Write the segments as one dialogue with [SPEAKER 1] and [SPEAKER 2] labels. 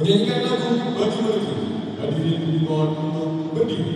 [SPEAKER 1] Menyanyikan lagu bagi bagi hadirin dimohon untuk berdiri.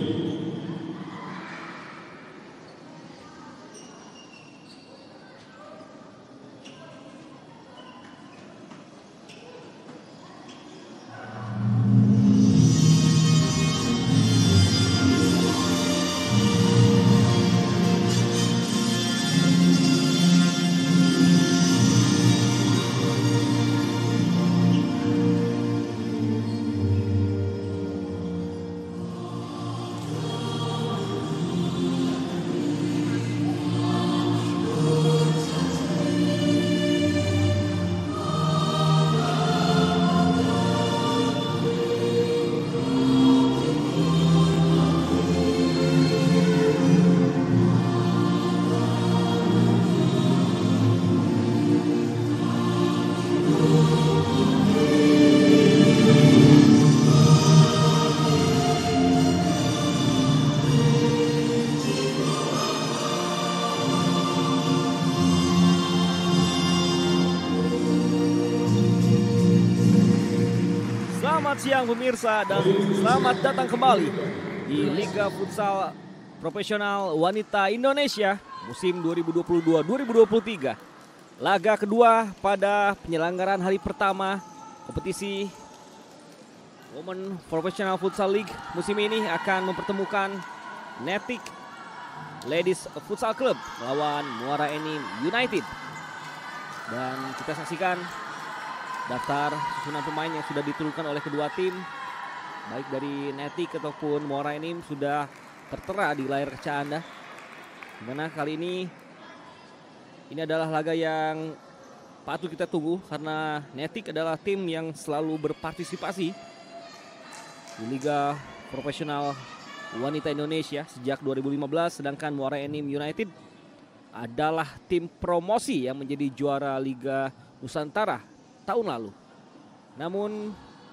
[SPEAKER 2] Selamat siang pemirsa dan selamat datang kembali di Liga Futsal Profesional Wanita Indonesia musim 2022-2023. Laga kedua pada penyelenggaraan hari pertama kompetisi Women Professional Futsal League musim ini akan mempertemukan Netik Ladies Futsal Club melawan Muara Enim United. Dan kita saksikan daftar susunan pemain yang sudah diturunkan oleh kedua tim, baik dari Netik ataupun Muara Enim, sudah tertera di layar kaca Anda. Dimana kali ini adalah laga yang patut kita tunggu karena Netik adalah tim yang selalu berpartisipasi di Liga Profesional Wanita Indonesia sejak 2015, sedangkan Muara Enim United adalah tim promosi yang menjadi juara Liga Nusantara tahun lalu. Namun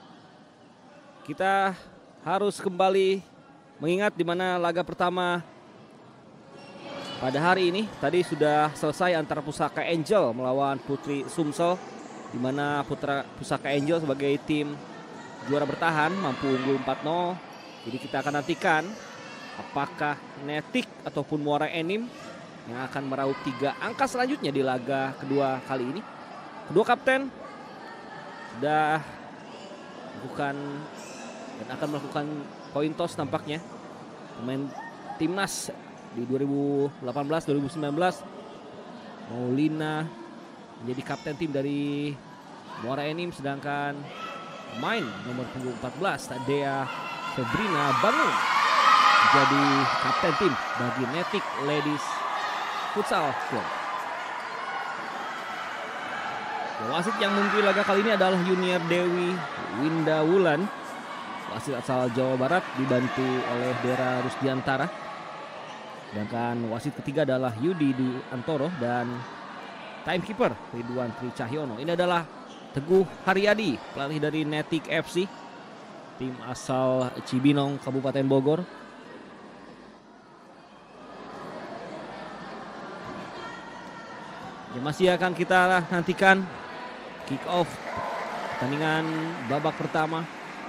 [SPEAKER 2] kita harus kembali mengingat di mana laga pertama pada hari ini tadi sudah selesai antara Pusaka Angel melawan Putri Sumsel, di mana Pusaka Angel sebagai tim juara bertahan mampu unggul 4-0. Jadi kita akan nantikan apakah Netik ataupun Muara Enim yang akan meraup 3 angka selanjutnya di laga kedua kali ini. Kedua kapten sudah melakukan dan akan melakukan coin toss tampaknya. Pemain timnas di 2018-2019, Maulina menjadi kapten tim dari Muara Enim, sedangkan pemain nomor punggung 14 Tadea Febrina Bangun menjadi kapten tim bagi Netik Ladies Futsal Club. Wasit yang memimpin laga kali ini adalah Junior Dewi Winda Wulan. Wasit asal Jawa Barat dibantu oleh Dera Rusdiantara. Sedangkan wasit ketiga adalah Yudi Dwi Antoro dan timekeeper Ridwan Tri Cahyono. Ini adalah Teguh Haryadi, pelatih dari Netik FC, tim asal Cibinong, Kabupaten Bogor. Ya, masih akan kita nantikan kick off pertandingan babak pertama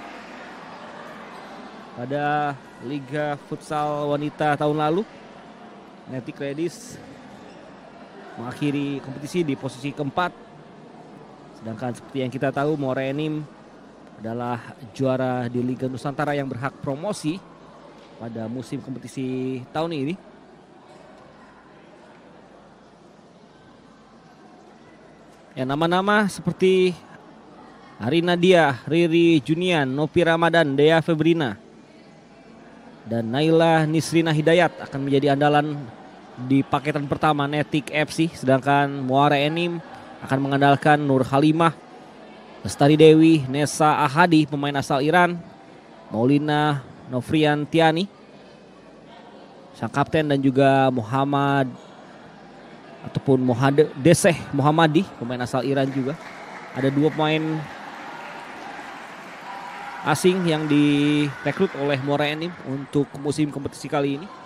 [SPEAKER 2] pada Liga Futsal Wanita tahun lalu. Netik Ladies mengakhiri kompetisi di posisi keempat, sedangkan seperti yang kita tahu Muara Enim adalah juara di Liga Nusantara yang berhak promosi pada musim kompetisi tahun ini. Ya, nama-nama seperti Arina Dia, Riri Junian, Nopi Ramadan, Dea Febrina, dan Naila Nisrina Hidayat akan menjadi andalan di paketan pertama Netik FC. Sedangkan Muara Enim akan mengandalkan Nur Halimah, Lestari Dewi, Nesa Ahadi, pemain asal Iran, Maulina Novrian Tiani, sang kapten, dan juga Muhammad ataupun Deseh Muhammadi, pemain asal Iran juga. Ada 2 pemain asing yang direkrut oleh Muara Enim untuk musim kompetisi kali ini.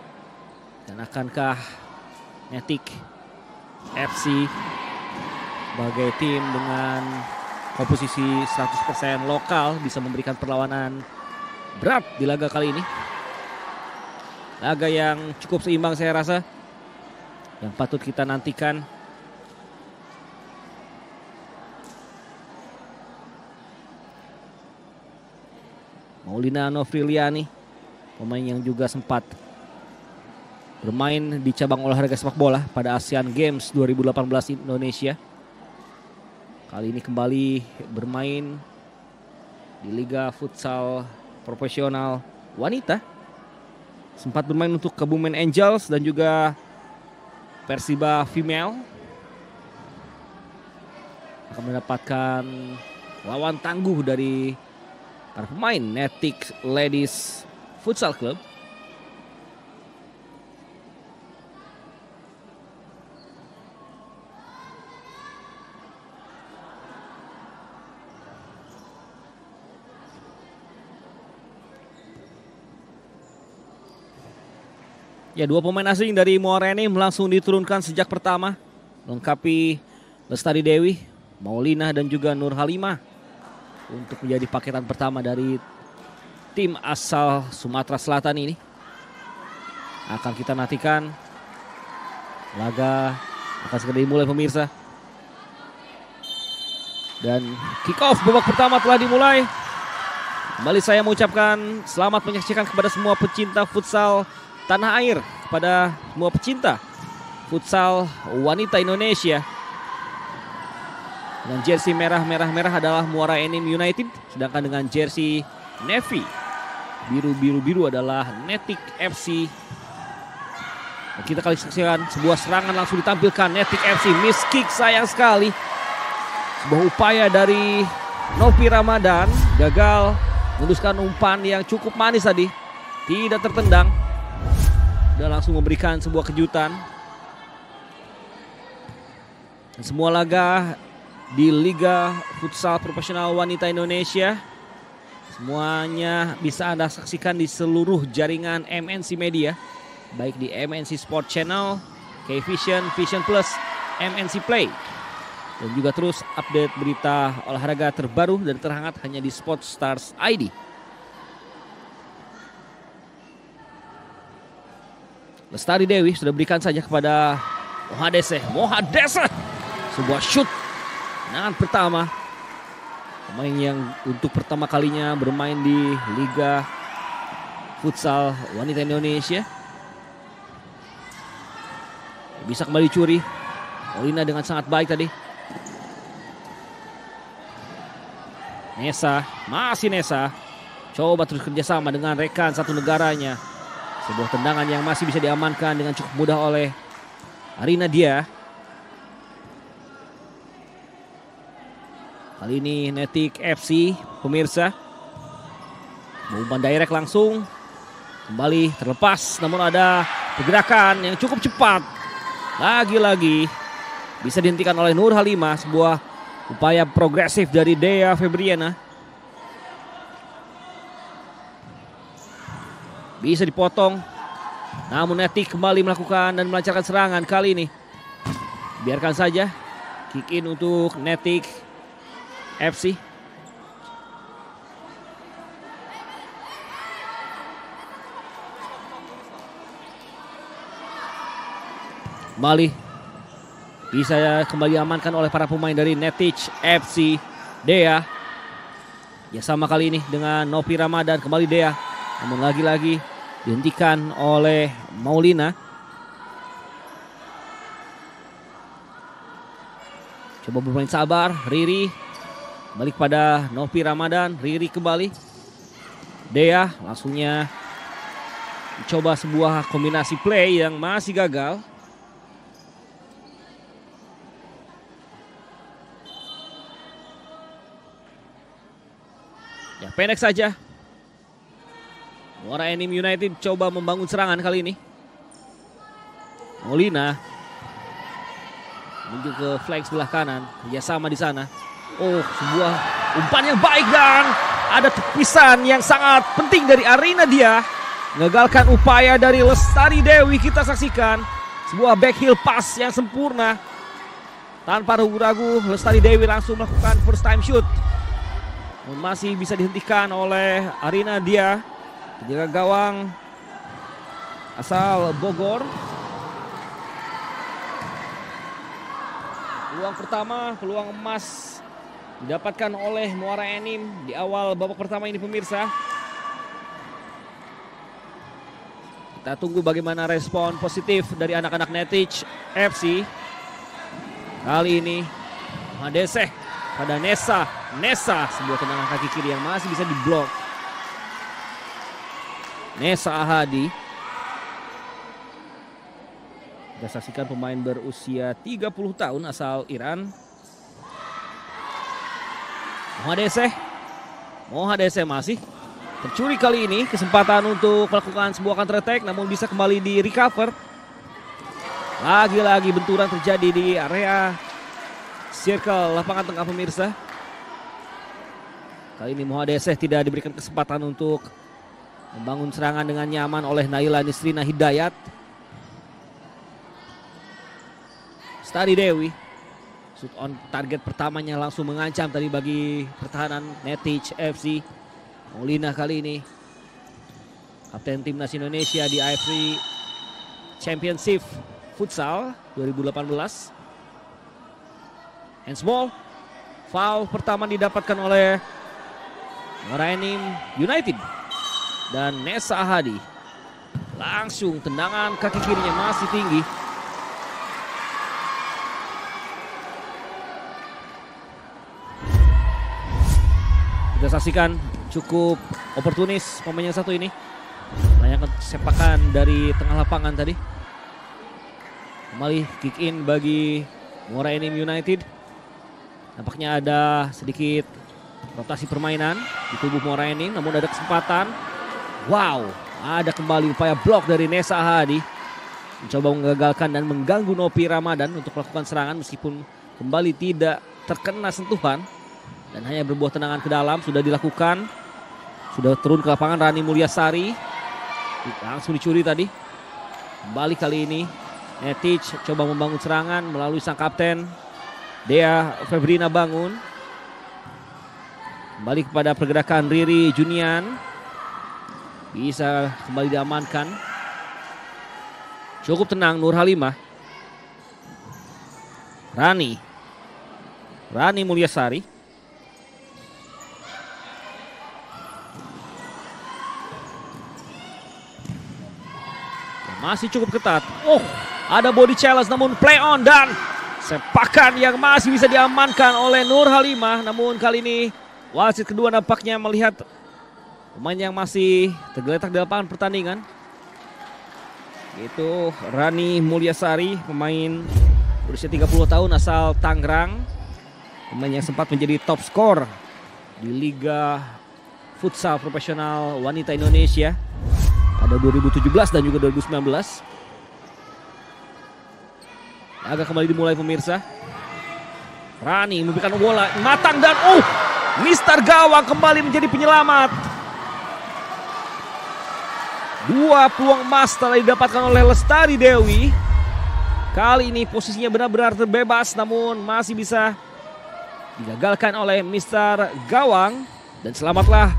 [SPEAKER 2] Dan akankah Netik FC sebagai tim dengan komposisi 100% lokal bisa memberikan perlawanan berat di laga kali ini. Laga yang cukup seimbang saya rasa, yang patut kita nantikan. Maulina Nofriliani, pemain yang juga sempat bermain di cabang olahraga sepak bola pada Asian Games 2018 Indonesia. Kali ini kembali bermain di Liga Futsal Profesional Wanita. Sempat bermain untuk Kebumen Angels dan juga Persiba Female. Akan mendapatkan lawan tangguh dari para pemain Netic Ladies Futsal Club. Ya, dua pemain asing dari Morenim langsung diturunkan sejak pertama, melengkapi Lestari Dewi, Maulina dan juga Nur Halimah untuk menjadi paketan pertama dari tim asal Sumatera Selatan ini. Akan kita nantikan, laga akan segera dimulai pemirsa. Dan kick off babak pertama telah dimulai. Kembali saya mengucapkan selamat menyaksikan kepada semua pecinta futsal tanah air, kepada semua pecinta futsal wanita Indonesia. Dengan jersey merah adalah Muara Enim United, sedangkan dengan jersey navy biru adalah Netic FC. Dan kita kali saksikan sebuah serangan langsung ditampilkan Netic FC, miss kick sayang sekali. Sebuah upaya dari Novi Ramadan gagal menembuskan umpan yang cukup manis tadi, tidak tertendang. Dan langsung memberikan sebuah kejutan. Dan semua laga di Liga Futsal Profesional Wanita Indonesia semuanya bisa Anda saksikan di seluruh jaringan MNC Media, baik di MNC Sport Channel, K-Vision, Vision Plus, MNC Play. Dan juga terus update berita olahraga terbaru dan terhangat hanya di Sportstars ID. Lestari Dewi sudah berikan saja kepada Mohadese. Sebuah shoot tendangan pertama. Pemain yang untuk pertama kalinya bermain di Liga Futsal Wanita Indonesia. Bisa kembali curi. Maulina dengan sangat baik tadi. Masih Nesa. Coba terus kerjasama dengan rekan satu negaranya. Sebuah tendangan yang masih bisa diamankan dengan cukup mudah oleh Arina Dia. Kali ini Netic FC pemirsa umpan direct langsung. Kembali terlepas, namun ada pergerakan yang cukup cepat. Lagi-lagi bisa dihentikan oleh Nur Halimah. Sebuah upaya progresif dari Dea Febriana. Bisa dipotong. Namun Netic kembali melakukan dan melancarkan serangan kali ini. Biarkan saja. Kick in untuk Netic FC. Kembali. Bisa kembali amankan oleh para pemain dari Netic FC. Dea. Ya sama kali ini dengan Novi Ramadan. Kembali Dea. Namun lagi-lagi dihentikan oleh Maulina. Coba bermain sabar, Riri. Kembali kepada Novi Ramadan, Riri kembali. Dea langsungnya coba sebuah kombinasi play yang masih gagal. Ya pendek saja. Muara Enim United coba membangun serangan kali ini. Maulina menuju ke flank sebelah kanan, kerjasama di sana. Oh, sebuah umpan yang baik dan ada tepisan yang sangat penting dari Arina Dia. Mengagalkan upaya dari Lestari Dewi. Kita saksikan sebuah back heel pass yang sempurna. Tanpa ragu-ragu, Lestari Dewi langsung melakukan first time shoot. Namun masih bisa dihentikan oleh Arina Dia, penjaga gawang asal Bogor. Peluang pertama, peluang emas didapatkan oleh Muara Enim di awal babak pertama ini pemirsa. Kita tunggu bagaimana respon positif dari anak-anak Netić FC. Kali ini Madeseh pada Nesa. Sebuah tendangan kaki kiri yang masih bisa diblok. Nesa Ahadi. Kita saksikan pemain berusia 30 tahun asal Iran. Mohadeseh masih tercuri kali ini kesempatan untuk melakukan sebuah counter attack, namun bisa kembali di recover. Lagi-lagi benturan terjadi di area circle lapangan tengah pemirsa. Kali ini Mohadeseh tidak diberikan kesempatan untuk membangun serangan dengan nyaman oleh Naila Nisrina Hidayat. Lestari Dewi, shoot on target pertamanya langsung mengancam tadi bagi pertahanan Netić FC. Maulina kali ini kapten timnas Indonesia di AFC Championship Futsal 2018. Handsball, foul pertama didapatkan oleh Muara Enim United dan Nesa Ahadi. Langsung tendangan kaki kirinya masih tinggi. Kita saksikan cukup oportunis pemain yang satu ini. Melayangkan sepakan dari tengah lapangan tadi. Kembali kick in bagi Muara Enim United. Nampaknya ada sedikit rotasi permainan di tubuh Muara Enim, namun ada kesempatan. Wow, ada kembali upaya blok dari Nesa Ahadi. Mencoba mengagalkan dan mengganggu Nopi Ramadan untuk melakukan serangan meskipun kembali tidak terkena sentuhan. Dan hanya berbuah tendangan ke dalam sudah dilakukan. Sudah turun ke lapangan Rani Mulyasari. Langsung dicuri tadi. Kembali kali ini Netić coba membangun serangan melalui sang kapten Dea Febrina Bangun. Kembali kepada pergerakan Riri Junian. Bisa kembali diamankan. Cukup tenang Nur Halimah. Rani Mulyasari. Masih cukup ketat. Oh, ada body challenge namun play on dan sepakan yang masih bisa diamankan oleh Nur Halimah. Namun kali ini wasit kedua nampaknya melihat pemain yang masih tergeletak di lapangan pertandingan. Itu Rani Mulyasari, pemain berusia 30 tahun asal Tangerang. Pemain yang sempat menjadi top skor di Liga Futsal Profesional Wanita Indonesia pada 2017 dan juga 2019. Agak kembali dimulai pemirsa. Rani memberikan bola matang dan Mister Gawang kembali menjadi penyelamat. Dua peluang emas telah didapatkan oleh Lestari Dewi. Kali ini posisinya benar-benar terbebas namun masih bisa digagalkan oleh Mister Gawang. Dan selamatlah.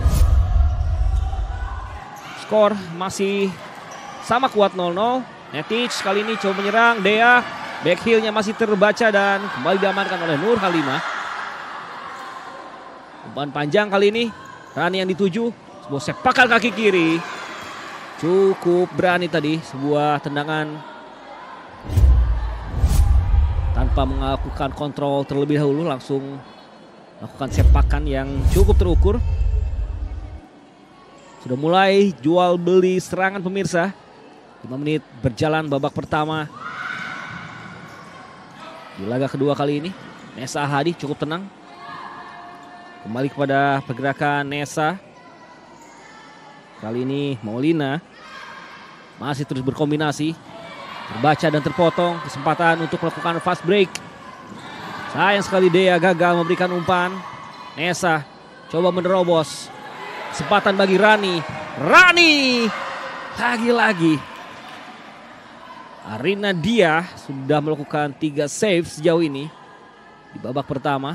[SPEAKER 2] Skor masih sama kuat 0-0. Netić kali ini coba menyerang. Dea back heel-nya masih terbaca dan kembali diamankan oleh Nur Halimah. Umpan panjang kali ini. Rani yang dituju. Sebuah sepakan kaki kiri. Cukup berani tadi. Sebuah tendangan tanpa melakukan kontrol terlebih dahulu. Langsung melakukan sepakan yang cukup terukur. Sudah mulai jual beli serangan pemirsa. 5 menit berjalan babak pertama. Di laga kedua kali ini Nesa Ahadi cukup tenang. Kembali kepada pergerakan Nesa. Kali ini Maulina masih terus berkombinasi. Terbaca dan terpotong. Kesempatan untuk melakukan fast break. Sayang sekali Dea gagal memberikan umpan. Nesa coba menerobos. Kesempatan bagi Rani. Lagi-lagi Arina Dia sudah melakukan 3 save sejauh ini di babak pertama.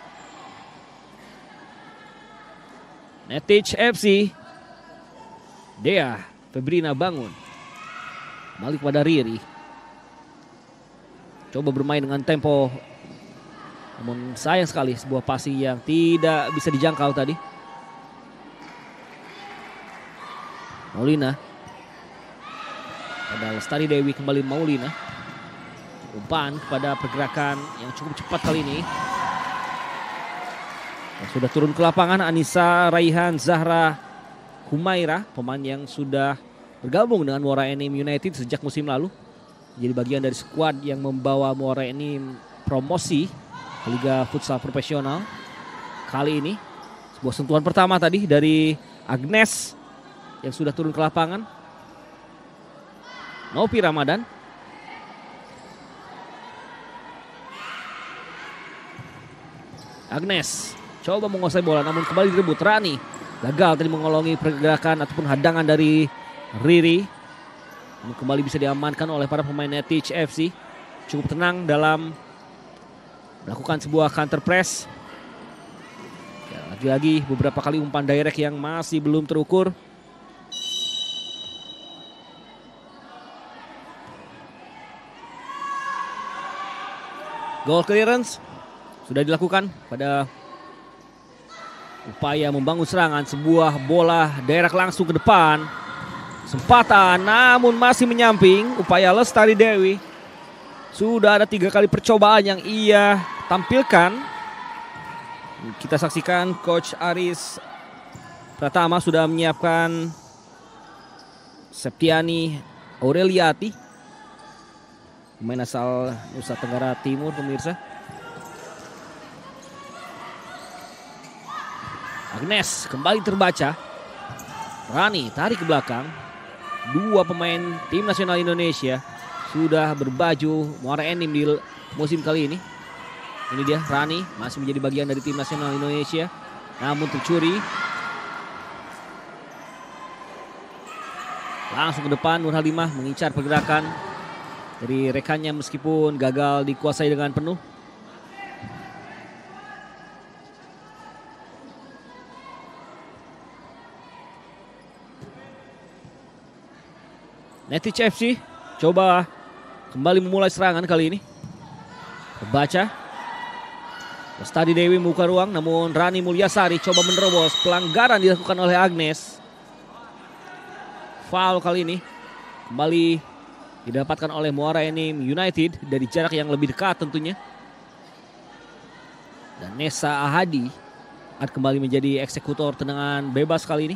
[SPEAKER 2] Netic FC. Dea Febrina bangun. Balik pada Riri. Coba bermain dengan tempo. Namun sayang sekali sebuah passing yang tidak bisa dijangkau tadi. Maulina. Pada Lestari Dewi kembali Maulina. Umpan kepada pergerakan yang cukup cepat kali ini. Yang sudah turun ke lapangan Anissa Raihan Zahra Humaira, pemain yang sudah bergabung dengan Muara Enim United sejak musim lalu. Jadi bagian dari skuad yang membawa Muara Enim promosi ke Liga Futsal Profesional. Kali ini sebuah sentuhan pertama tadi dari Agnes yang sudah turun ke lapangan. Novi Ramadan. Agnes coba menguasai bola namun kembali direbut Rani. Gagal tadi mengolongi pergerakan ataupun hadangan dari Riri. Namun kembali bisa diamankan oleh para pemain Netic FC. Cukup tenang dalam melakukan sebuah counter press. Ya, lagi-lagi beberapa kali umpan direct yang masih belum terukur. Goal clearance sudah dilakukan pada upaya membangun serangan. Sebuah bola direct langsung ke depan. Kesempatan namun masih menyamping. Upaya Lestari Dewi. Sudah ada 3 kali percobaan yang ia tampilkan. Kita saksikan Coach Aris Pratama sudah menyiapkan Septiani Aureliati, pemain asal Nusa Tenggara Timur, pemirsa. Agnes kembali terbaca. Rani tarik ke belakang. 2 pemain tim nasional Indonesia sudah berbaju Muara Enim di musim kali ini. Ini dia Rani masih menjadi bagian dari tim nasional Indonesia. Namun tercuri. Langsung ke depan Nur Halimah mengincar pergerakan dari rekannya meskipun gagal dikuasai dengan penuh. Netic FC coba kembali memulai serangan kali ini. Terbaca. Lestari Dewi membuka ruang namun Rani Mulyasari coba menerobos. Pelanggaran dilakukan oleh Agnes. Foul kali ini kembali didapatkan oleh Muara Enim United dari jarak yang lebih dekat tentunya. Dan Nesa Ahadi akan kembali menjadi eksekutor tendangan bebas kali ini.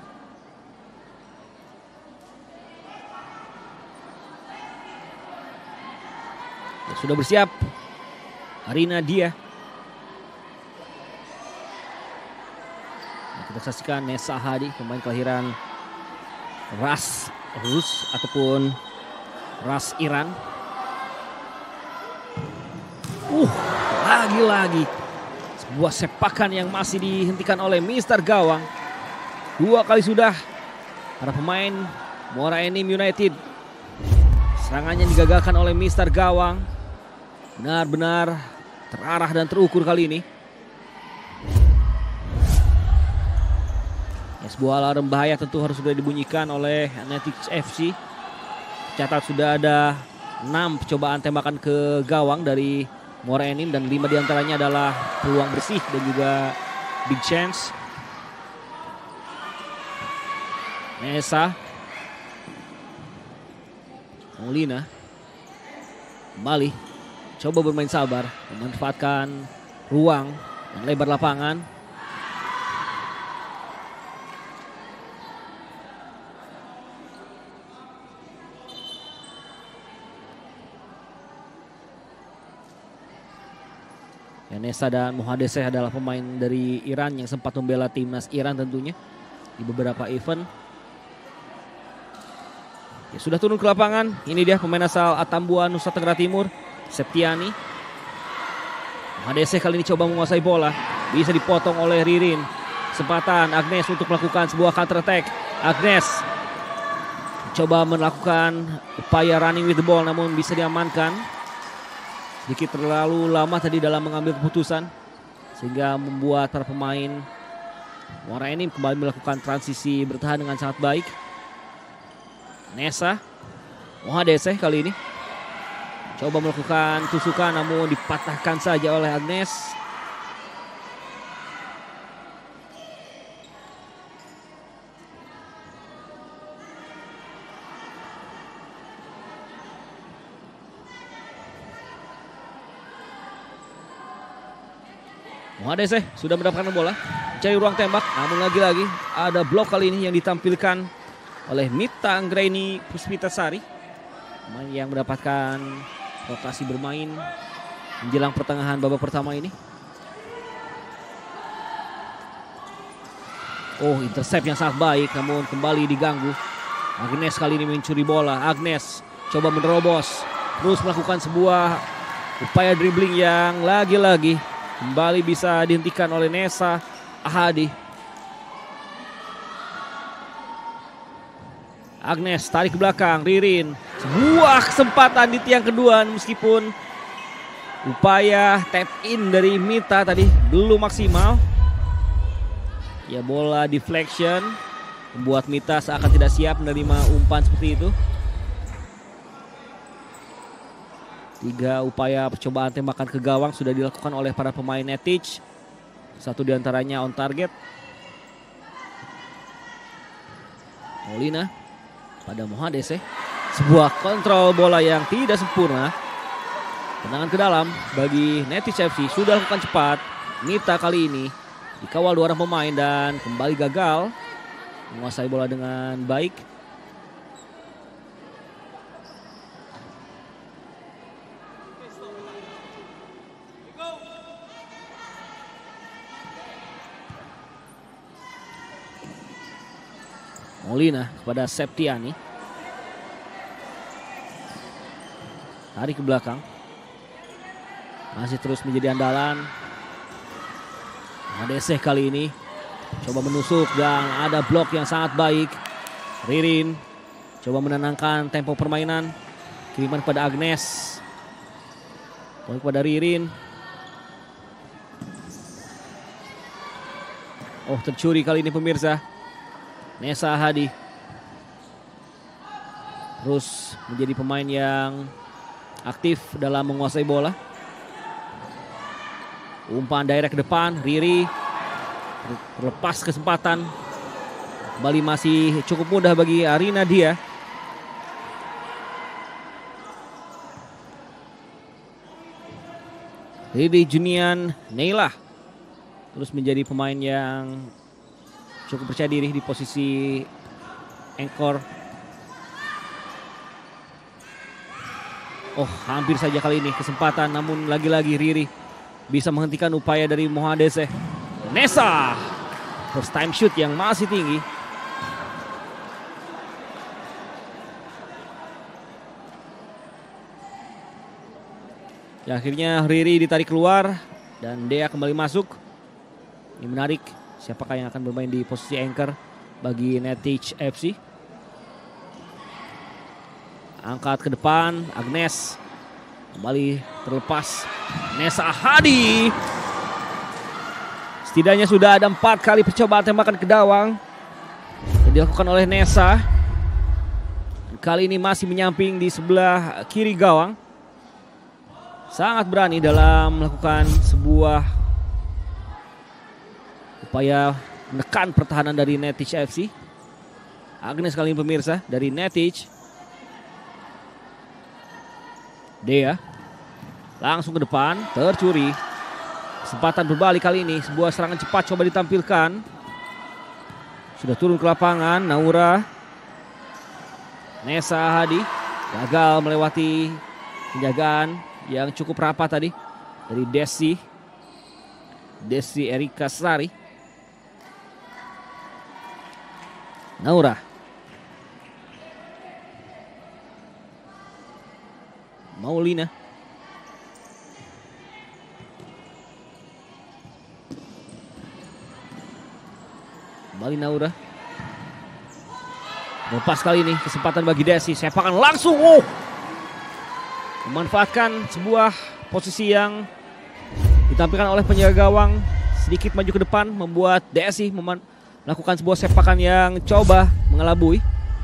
[SPEAKER 2] Ya, sudah bersiap Arina Dia. Nah, kita saksikan Nesa Ahadi, pemain kelahiran Ras Rus ataupun Ras Iran. Lagi-lagi sebuah sepakan yang masih dihentikan oleh Mister Gawang. 2 kali sudah para pemain Muara Enim United serangannya digagalkan oleh Mister Gawang. Benar-benar terarah dan terukur kali ini. Ya, sebuah alarm bahaya tentu harus sudah dibunyikan oleh Netic FC. Catat sudah ada 6 percobaan tembakan ke gawang dari Muara Enim dan 5 diantaranya adalah peluang bersih dan juga big chance. Nesa Maulina kembali coba bermain sabar, memanfaatkan ruang yang lebar lapangan. Nesa dan Mohadeseh adalah pemain dari Iran yang sempat membela timnas Iran tentunya di beberapa event. Ya, sudah turun ke lapangan. Ini dia pemain asal Atambua Nusa Tenggara Timur, Septiani. Mohadeseh kali ini coba menguasai bola. Bisa dipotong oleh Ririn. Kesempatan Agnes untuk melakukan sebuah counter attack. Agnes coba melakukan upaya running with the ball namun bisa diamankan. Sedikit terlalu lama tadi dalam mengambil keputusan sehingga membuat para pemain Muara Enim kembali melakukan transisi bertahan dengan sangat baik. Nesa Mohadeseh kali ini coba melakukan tusukan namun dipatahkan saja oleh Agnes. Mohadeseh sudah mendapatkan bola, mencari ruang tembak, namun lagi-lagi ada blok kali ini yang ditampilkan oleh Mita Anggraini Puspitasari, pemain yang mendapatkan rotasi bermain menjelang pertengahan babak pertama ini. Oh, intercept yang sangat baik namun kembali diganggu. Agnes kali ini mencuri bola. Agnes coba menerobos, terus melakukan sebuah upaya dribbling yang lagi-lagi kembali bisa dihentikan oleh Nesa Ahadi. Agnes tarik ke belakang, Ririn. Sebuah kesempatan di tiang kedua meskipun upaya tap in dari Mita tadi belum maksimal. Ya, bola deflection membuat Mita seakan tidak siap menerima umpan seperti itu. 3 upaya percobaan tembakan ke gawang sudah dilakukan oleh para pemain Netić. 1 diantaranya on target. Maulina pada Mohadeseh. Sebuah kontrol bola yang tidak sempurna. Tendangan ke dalam bagi Netić FC sudah lakukan cepat. Mita kali ini dikawal 2 orang pemain dan kembali gagal menguasai bola dengan baik. Molina kepada Septiani. Tarik ke belakang. Masih terus menjadi andalan. Mohadeseh kali ini coba menusuk dan ada blok yang sangat baik. Ririn coba menenangkan tempo permainan. Kiriman pada Agnes. Poin kepada Ririn. Oh, tercuri kali ini pemirsa. Nesa Ahadi terus menjadi pemain yang aktif dalam menguasai bola. Umpan direct ke depan, Riri terlepas kesempatan. Kembali masih cukup mudah bagi Arina Dia. Riri Junian Neila terus menjadi pemain yang cukup percaya diri di posisi anchor. Oh, hampir saja kali ini kesempatan namun lagi-lagi Riri bisa menghentikan upaya dari Mohadeseh. Nesa first time shoot yang masih tinggi. Ya, akhirnya Riri ditarik keluar dan Dea kembali masuk. Ini menarik. Siapakah yang akan bermain di posisi anchor bagi Netić FC? Angkat ke depan, Agnes kembali terlepas. Nesa Ahadi. Setidaknya sudah ada 4 kali percobaan tembakan ke gawang yang dilakukan oleh Nesa. Kali ini masih menyamping di sebelah kiri gawang. Sangat berani dalam melakukan sebuah upaya menekan pertahanan dari Netić FC. Agnes kali ini pemirsa dari Netić. Dea langsung ke depan, tercuri. Kesempatan berbalik kali ini, sebuah serangan cepat coba ditampilkan. Sudah turun ke lapangan, Naura. Nesa Ahadi gagal melewati penjagaan yang cukup rapat tadi dari Desi Erika Sari. Naura. Maulina. Kembali Naura. Lepas kali ini kesempatan bagi Desi, sepakan langsung. Memanfaatkan sebuah posisi yang ditampilkan oleh penjaga gawang sedikit maju ke depan, membuat Desi melakukan sebuah sepakan yang coba mengelabui.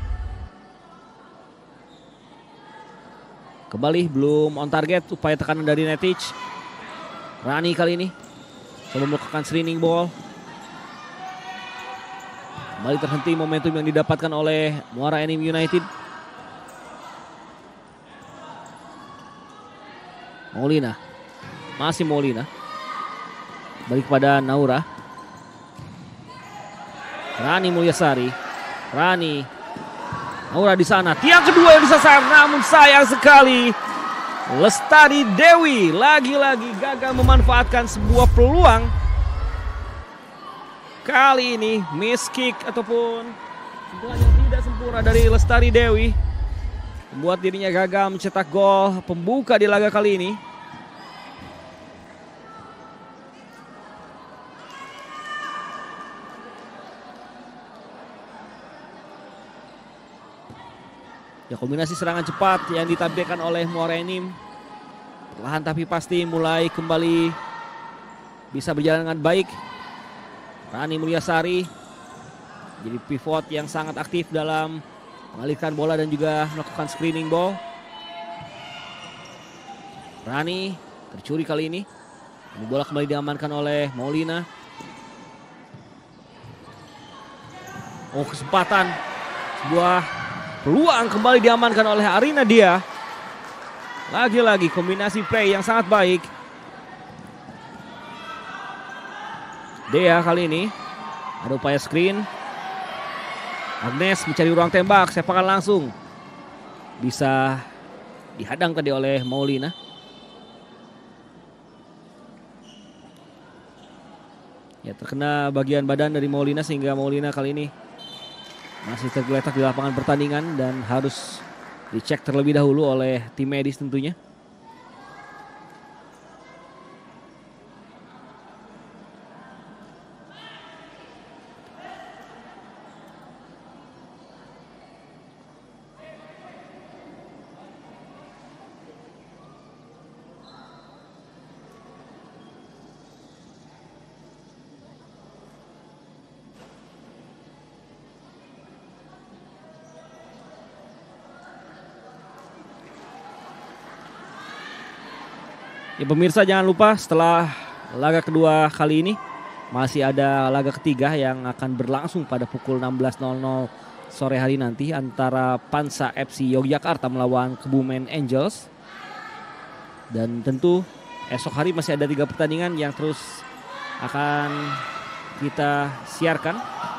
[SPEAKER 2] Kembali belum on target, upaya tekanan dari Netic. Rani kali ini coba melakukan screening ball. Kembali terhenti momentum yang didapatkan oleh Muara Enim United. Maulina, masih Maulina. Balik kepada Naura. Rani Mulyasari. Rani. Naura di sana. Tiang kedua yang disasar, namun sayang sekali. Lestari Dewi lagi-lagi gagal memanfaatkan sebuah peluang. Kali ini miss kick ataupun sentuhan yang tidak sempurna dari Lestari Dewi membuat dirinya gagal mencetak gol pembuka di laga kali ini. Ya, kombinasi serangan cepat yang ditampilkan oleh Muara Enim perlahan tapi pasti mulai kembali bisa berjalan dengan baik. Rani Mulyasari jadi pivot yang sangat aktif dalam mengalihkan bola dan juga melakukan screening ball. Rani tercuri kali ini. Bola kembali diamankan oleh Maulina. Kesempatan. Sebuah peluang kembali diamankan oleh Arina Dia. Lagi-lagi kombinasi play yang sangat baik. Dea kali ini ada upaya screen. Agnes mencari ruang tembak, sepakan langsung. Bisa dihadang tadi oleh Maulina. Ya, terkena bagian badan dari Maulina sehingga Maulina kali ini masih tergeletak di lapangan pertandingan dan harus dicek terlebih dahulu oleh tim medis tentunya. Ya, pemirsa jangan lupa setelah laga kedua kali ini masih ada laga ketiga yang akan berlangsung pada pukul 16.00 sore hari nanti antara Pansa FC Yogyakarta melawan Kebumen Angels. Dan tentu esok hari masih ada 3 pertandingan yang terus akan kita siarkan.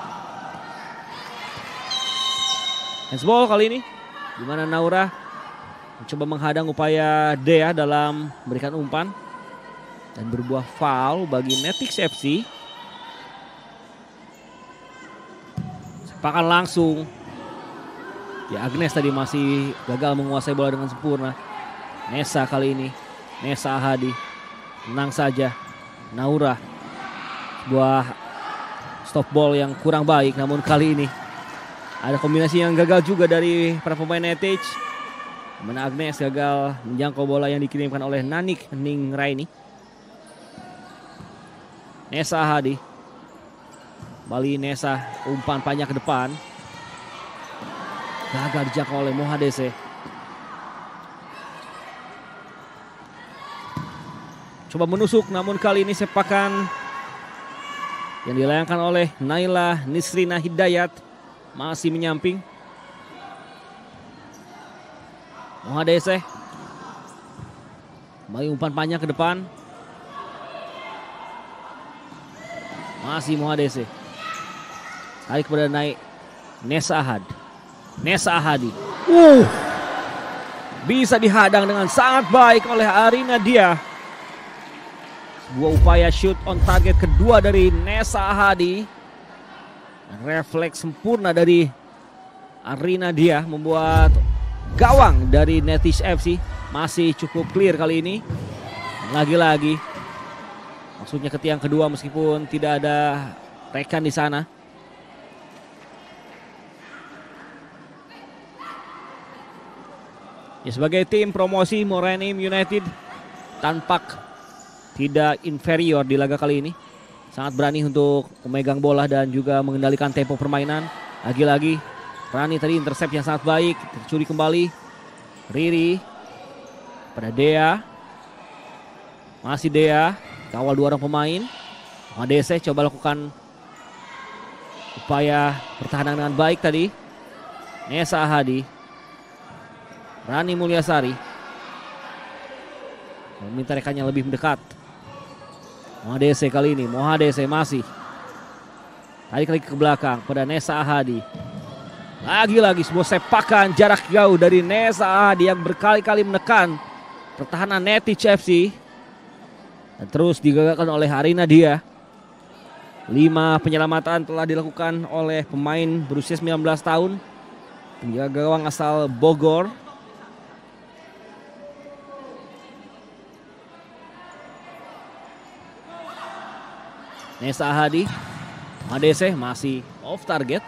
[SPEAKER 2] Handsball kali ini di mana Naura mencoba menghadang upaya Dea dalam memberikan umpan dan berbuah foul bagi Netix FC. Sepakan langsung. Ya, Agnes tadi masih gagal menguasai bola dengan sempurna. Nesa kali ini, Nesa Ahadi menang saja. Naura, sebuah stop ball yang kurang baik, namun kali ini ada kombinasi yang gagal juga dari para pemain Netix. Mana Agnes gagal menjangkau bola yang dikirimkan oleh Nanik Ning Raini. Nesa Hadi. Bali Nesa, umpan panjang ke depan. Gagal dijangkau oleh Mohadese. Coba menusuk, namun kali ini sepakan yang dilayangkan oleh Naila Nisrina Hidayat masih menyamping. Mohadese. Kembali umpan panjang ke depan. Masih Mohadese. Tarik kepada naik Nesa Ahad. Nesa Ahadi. Bisa dihadang dengan sangat baik oleh Arina Dia. Sebuah upaya shoot on target kedua dari Nesa Ahadi. Refleks sempurna dari Arina Dia membuat gawang dari Netix FC masih cukup clear kali ini. Lagi-lagi maksudnya ke tiang kedua meskipun tidak ada rekan di sana. Ya, sebagai tim promosi Muara Enim United tampak tidak inferior di laga kali ini. Sangat berani untuk memegang bola dan juga mengendalikan tempo permainan. Lagi-lagi Rani tadi intercept yang sangat baik. Tercuri kembali. Riri pada Dea. Masih Dea. Kawal 2 orang pemain. Madese coba lakukan upaya pertahanan dengan baik tadi. Nesa Ahadi. Rani Mulyasari meminta rekannya lebih mendekat. Mohadese kali ini, Mohadese masih tarik lagi ke belakang pada Nesa Ahadi. Lagi-lagi sebuah sepakan jarak jauh dari Nesa Ahadi yang berkali-kali menekan pertahanan Netić FC. Dan terus digagalkan oleh Arina Dia. 5 penyelamatan telah dilakukan oleh pemain berusia 19 tahun. Penjaga gawang asal Bogor. Nesa Ahadi, Madese masih off target.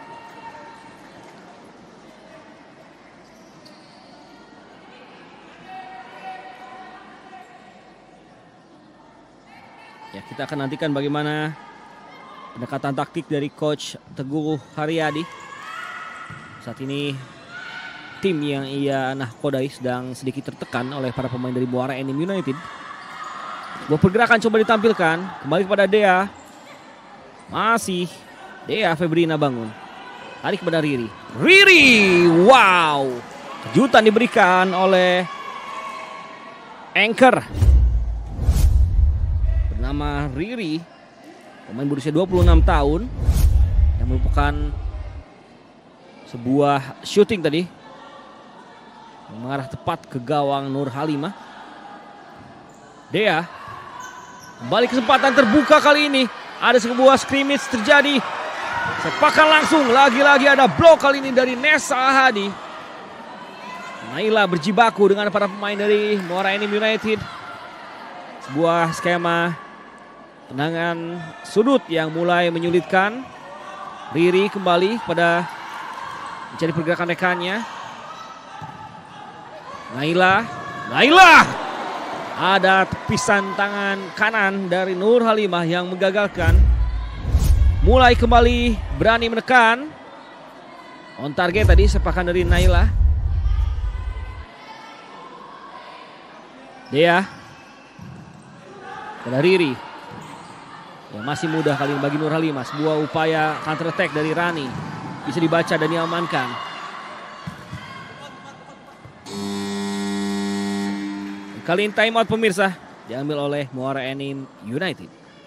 [SPEAKER 2] Ya, kita akan nantikan bagaimana pendekatan taktik dari Coach Teguh Haryadi. Saat ini tim yang ia nahkodai sedang sedikit tertekan oleh para pemain dari Muara Enim United. Sebuah pergerakan coba ditampilkan, kembali kepada Dea. Masih Dea Febrina bangun. Tarik kepada Riri. Riri, wow. Kejutan diberikan oleh anchor bernama Riri. Pemain berusia 26 tahun. Yang merupakan sebuah shooting tadi. Yang mengarah tepat ke gawang Nur Halimah. Dea. Kembali kesempatan terbuka kali ini. Ada sebuah scrimmage terjadi. Sepakan langsung. Lagi-lagi ada blok kali ini dari Nesa Ahadi. Naila berjibaku dengan para pemain dari Muara Enim United. Sebuah skema tendangan sudut yang mulai menyulitkan. Riri kembali pada mencari pergerakan rekannya. Naila. Ada tepisan tangan kanan dari Nur Halimah yang menggagalkan. Mulai kembali berani menekan. On target tadi sepakan dari Naila. Dea. Pada Riri. Ya, masih mudah kali ini bagi Nur Halimah. Sebuah upaya counter attack dari Rani. Bisa dibaca dan diamankan. Kali ini time out pemirsa. Diambil oleh Muara Enim United.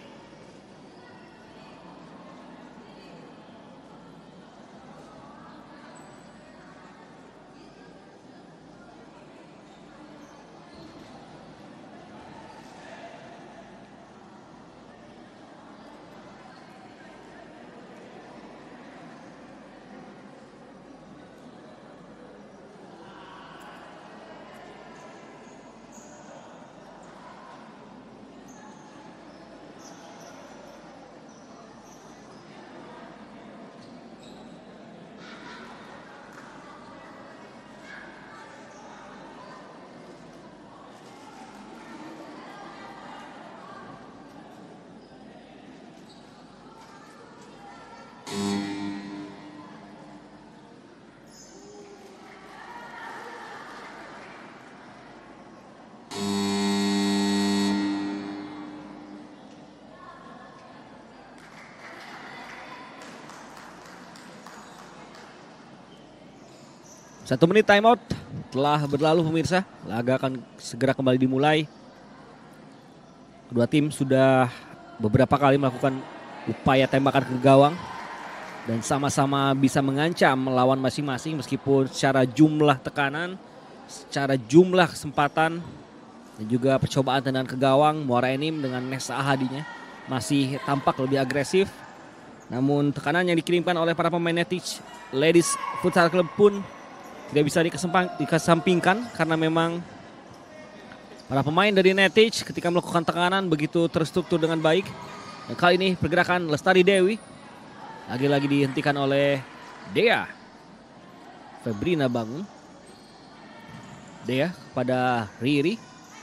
[SPEAKER 2] Satu menit timeout telah berlalu pemirsa. Laga akan segera kembali dimulai. Kedua tim sudah beberapa kali melakukan upaya tembakan ke gawang. Dan sama-sama bisa mengancam lawan masing-masing meskipun secara jumlah tekanan, secara jumlah kesempatan, dan juga percobaan tendangan ke gawang Muara Enim dengan Nesa Ahadinya masih tampak lebih agresif. Namun tekanan yang dikirimkan oleh para pemain Netić Ladies Futsal Club pun tidak bisa dikesampingkan karena memang para pemain dari Netić ketika melakukan tekanan begitu terstruktur dengan baik. Dan kali ini pergerakan Lestari Dewi lagi-lagi dihentikan oleh Dea Febrina bangun. Dea pada Riri.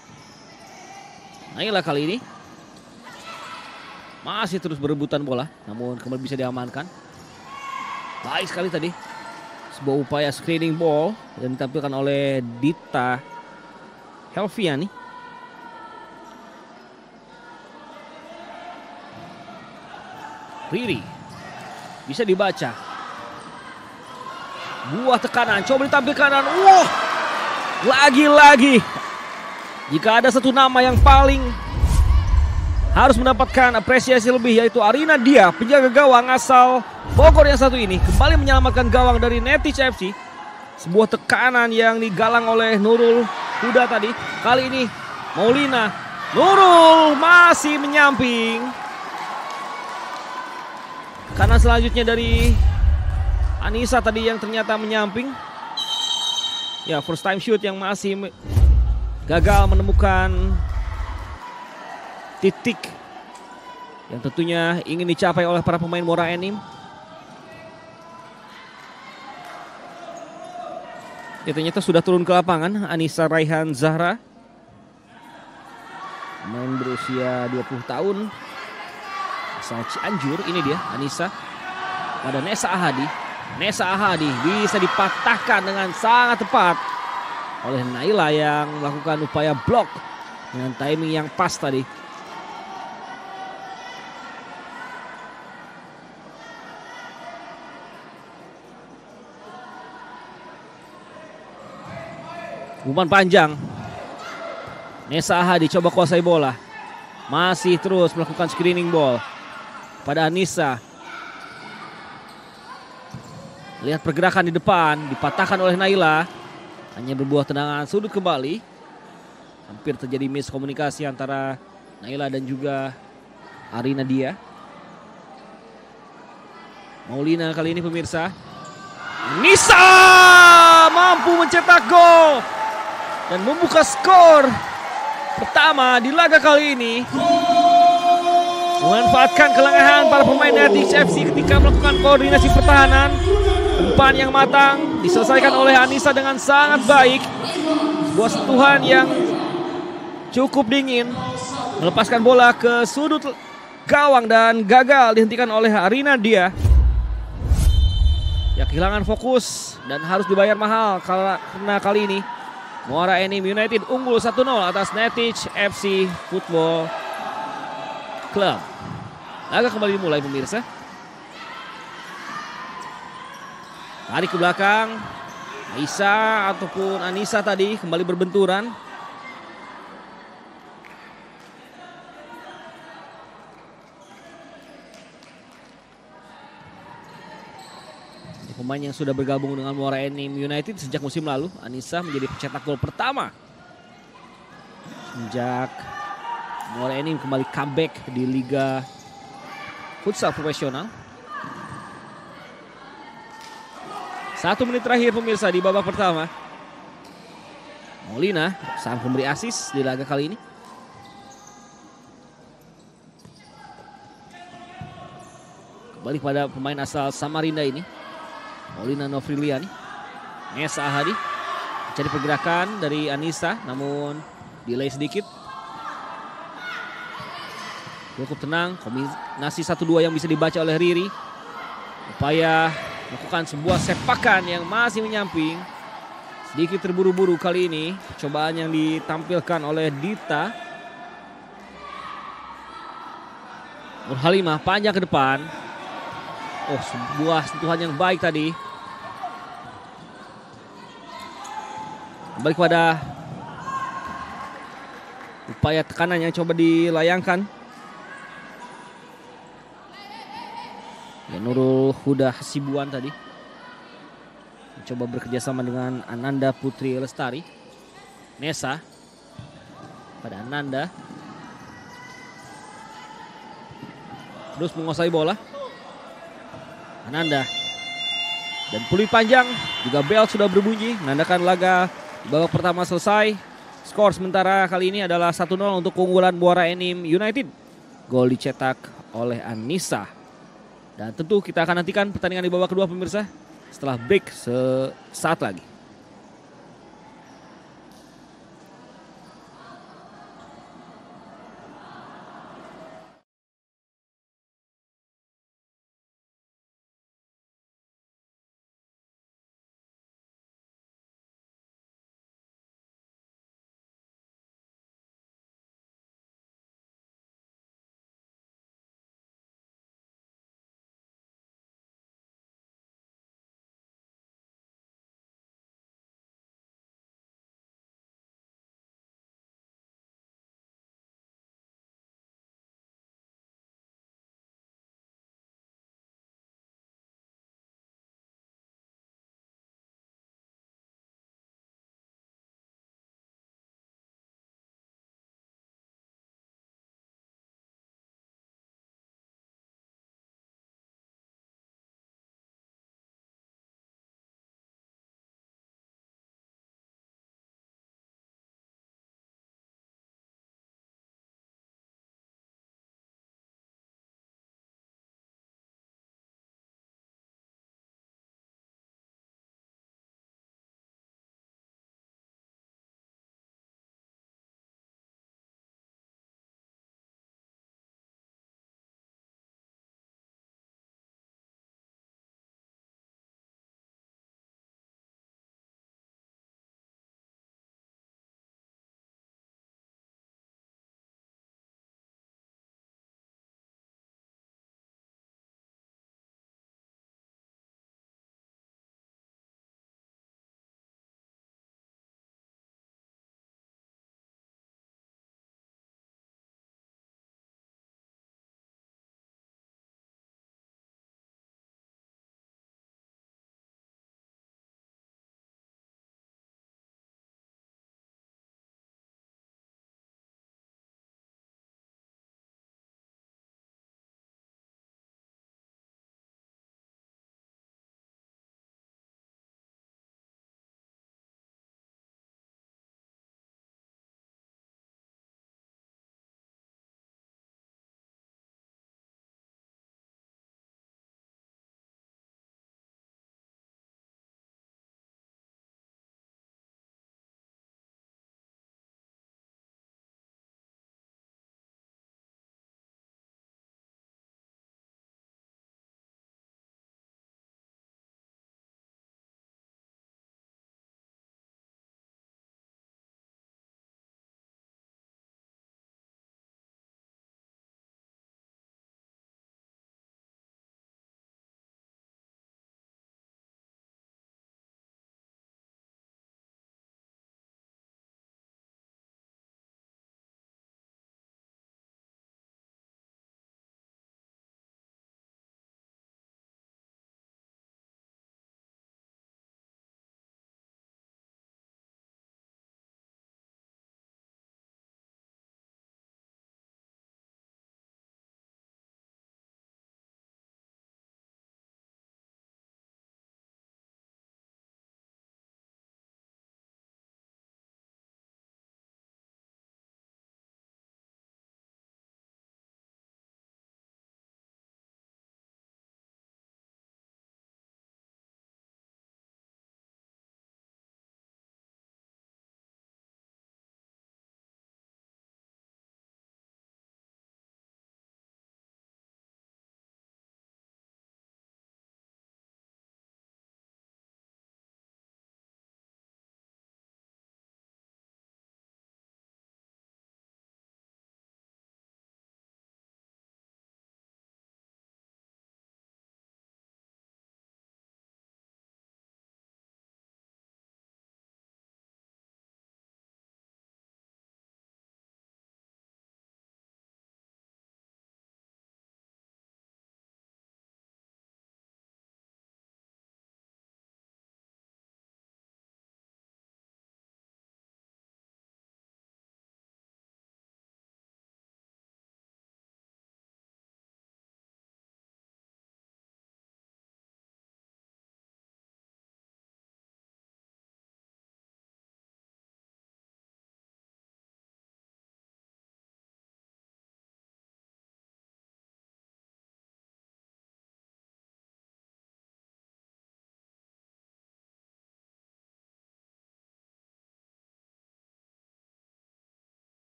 [SPEAKER 2] Naila kali ini masih terus berebutan bola, namun kembali bisa diamankan. Baik sekali tadi sebuah upaya screening ball yang ditampilkan oleh Dita Helviani. Riri bisa dibaca. Buah tekanan, coba ditampilkan dan lagi-lagi. Jika ada satu nama yang paling harus mendapatkan apresiasi lebih, yaitu Arina Dia, penjaga gawang asal Bogor yang satu ini, kembali menyelamatkan gawang dari Netiz FC. Sebuah tekanan yang digalang oleh Nurul Huda tadi. Kali ini Maulina. Nurul masih menyamping. Karena selanjutnya dari Anissa tadi yang ternyata menyamping. Ya, first time shoot yang masih gagal menemukan titik yang tentunya ingin dicapai oleh para pemain Muara Enim. Ya, ternyata sudah turun ke lapangan Anissa Raihan Zahra. Pemain berusia 20 tahun. Asal Cianjur, ini dia Anissa. Pada Nesa Ahadi. Nesa Ahadi bisa dipatahkan dengan sangat tepat oleh Naila yang melakukan upaya blok dengan timing yang pas tadi. Umpan panjang. Nesa Ahadi coba kuasai bola. Masih terus melakukan screening ball pada Anissa. Lihat pergerakan di depan, dipatahkan oleh Naila. Hanya berbuah tendangan sudut kembali. Hampir terjadi miskomunikasi antara Naila dan juga Arina Dia. Maulina kali ini pemirsa. Anissa mampu mencetak gol dan membuka skor pertama di laga kali ini. Memanfaatkan kelengahan para pemain Netiz FC ketika melakukan koordinasi pertahanan. Umpan yang matang diselesaikan oleh Anissa dengan sangat baik. Sebuah sentuhan yang cukup dingin. Melepaskan bola ke sudut gawang dan gagal dihentikan oleh Arina Dia. Ya, kehilangan fokus dan harus dibayar mahal karena kali ini Muara Enim United unggul 1-0 atas Netiz FC Football Club. Laga kembali dimulai pemirsa. Tarik ke belakang. Aisyah ataupun Anissa tadi kembali berbenturan. Pemain yang sudah bergabung dengan Muara Enim United sejak musim lalu. Anissa menjadi pencetak gol pertama sejak Muara Enim kembali comeback di Liga Futsal Profesional. 1 menit terakhir pemirsa di babak pertama. Maulina sang pemberi asis di laga kali ini. Kembali pada pemain asal Samarinda ini. Maulina Nofriliani. Nesa Ahadi mencari pergerakan dari Anissa, namun delay sedikit. Cukup tenang, kombinasi 1-2 yang bisa dibaca oleh Riri. Upaya melakukan sebuah sepakan yang masih menyamping. Sedikit terburu-buru kali ini. Cobaan yang ditampilkan oleh Dita. Nur Halimah panjang ke depan. Oh, sebuah sentuhan yang baik tadi. Kembali kepada upaya tekanan yang coba dilayangkan. Ya, Nurul Huda Hasibuan tadi mencoba bekerjasama dengan Ananda Putri Lestari. Nesa pada Ananda. Terus menguasai bola. Ananda. Dan peluit panjang, juga bel sudah berbunyi menandakan laga babak pertama selesai. Skor sementara kali ini adalah 1-0 untuk keunggulan Muara Enim United. Gol dicetak oleh Anissa. Dan tentu kita akan nantikan pertandingan di babak kedua pemirsa setelah break sesaat lagi.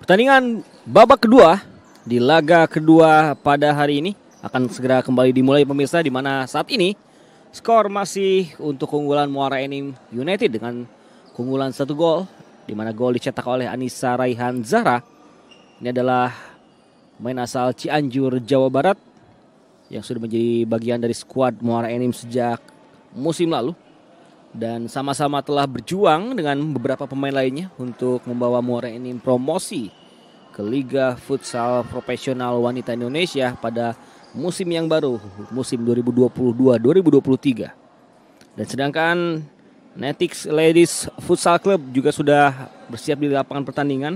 [SPEAKER 2] Pertandingan babak kedua di laga kedua pada hari ini akan segera kembali dimulai pemirsa, di mana saat ini skor masih untuk keunggulan Muara Enim United dengan keunggulan 1 gol, di mana gol dicetak oleh Anissa Raihan Zahra. Ini adalah pemain asal Cianjur, Jawa Barat yang sudah menjadi bagian dari skuad Muara Enim sejak musim lalu dan sama-sama telah berjuang dengan beberapa pemain lainnya untuk membawa Muara Enim promosi ke Liga Futsal Profesional Wanita Indonesia pada musim yang baru, musim 2022-2023. Dan sedangkan Netics Ladies Futsal Club juga sudah bersiap di lapangan pertandingan.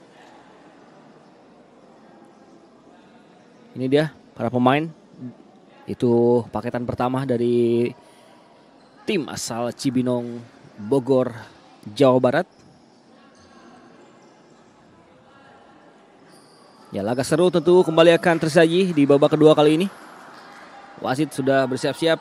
[SPEAKER 2] Ini dia para pemain. Itu paketan pertama dari tim asal Cibinong, Bogor, Jawa Barat. Ya, laga seru tentu kembali akan tersaji di babak kedua kali ini. Wasit sudah bersiap-siap.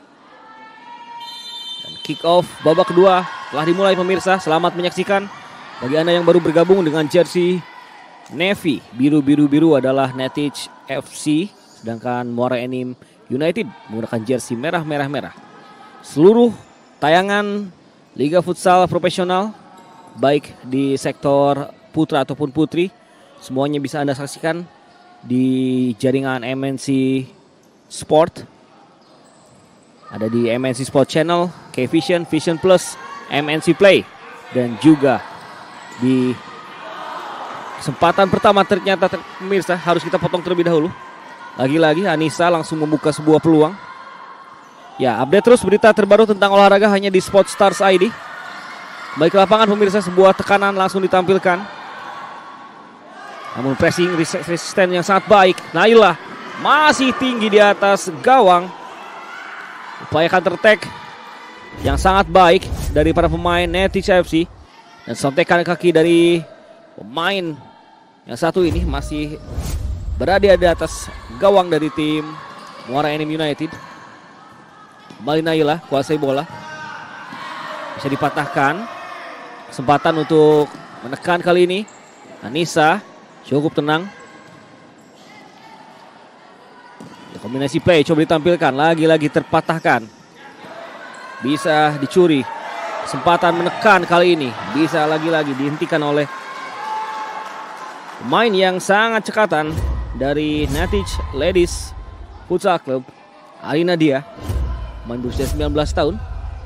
[SPEAKER 2] Dan kick off babak kedua telah dimulai pemirsa. Selamat menyaksikan. Bagi Anda yang baru bergabung dengan jersey navy, biru-biru-biru adalah Netics FC. Sedangkan Muara Enim United menggunakan jersey merah-merah-merah. Seluruh tayangan Liga Futsal Profesional, baik di sektor putra ataupun putri, semuanya bisa Anda saksikan di jaringan MNC Sport. Ada di MNC Sport Channel, K-Vision, Vision Plus, MNC Play. Dan juga di kesempatan pertama ternyata pemirsa harus kita potong terlebih dahulu. Lagi-lagi Anissa langsung membuka sebuah peluang. Ya, update terus berita terbaru tentang olahraga hanya di Sport Stars ID. Baik ke lapangan pemirsa, sebuah tekanan langsung ditampilkan. Namun pressing resisten yang sangat baik. Naila masih tinggi di atas gawang. Upaya counter attack yang sangat baik dari para pemain Netics FC. Dan sontekan kaki dari pemain yang satu ini masih berada di atas gawang dari tim Muara Enim United. Kembali Naila kuasai bola. Bisa dipatahkan. Kesempatan untuk menekan kali ini. Anissa cukup tenang. Kombinasi play coba ditampilkan. Lagi-lagi terpatahkan. Bisa dicuri. Kesempatan menekan kali ini. Bisa lagi-lagi dihentikan oleh pemain yang sangat cekatan dari Netics Ladies Futsal Club, Alina Dia. Main berusia 19 tahun.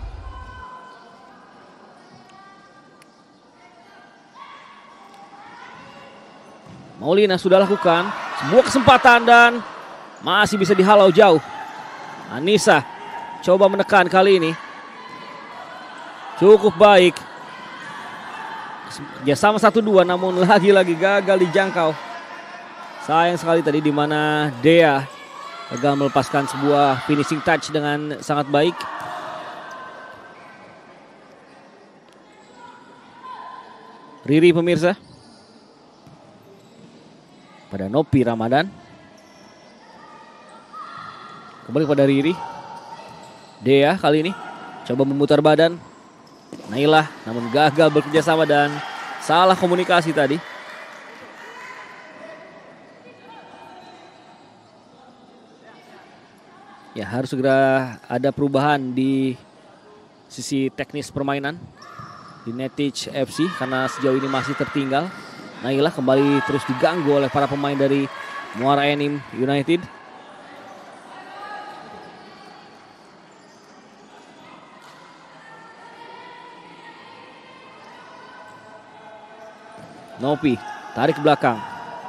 [SPEAKER 2] Maulina sudah lakukan sebuah kesempatan dan masih bisa dihalau jauh. Anissa coba menekan kali ini. Cukup baik. Ya sama 1-2 namun lagi-lagi gagal dijangkau. Sayang sekali tadi di mana Dea gagal melepaskan sebuah finishing touch dengan sangat baik. Riri pemirsa. Pada Nopi Ramadan. Kembali pada Riri. Dea kali ini coba memutar badan. Naila namun gagal bekerja sama dan salah komunikasi tadi. Ya, harus segera ada perubahan di sisi teknis permainan di Netics FC karena sejauh ini masih tertinggal. Naila kembali terus diganggu oleh para pemain dari Muara Enim United. Nopi tarik ke belakang.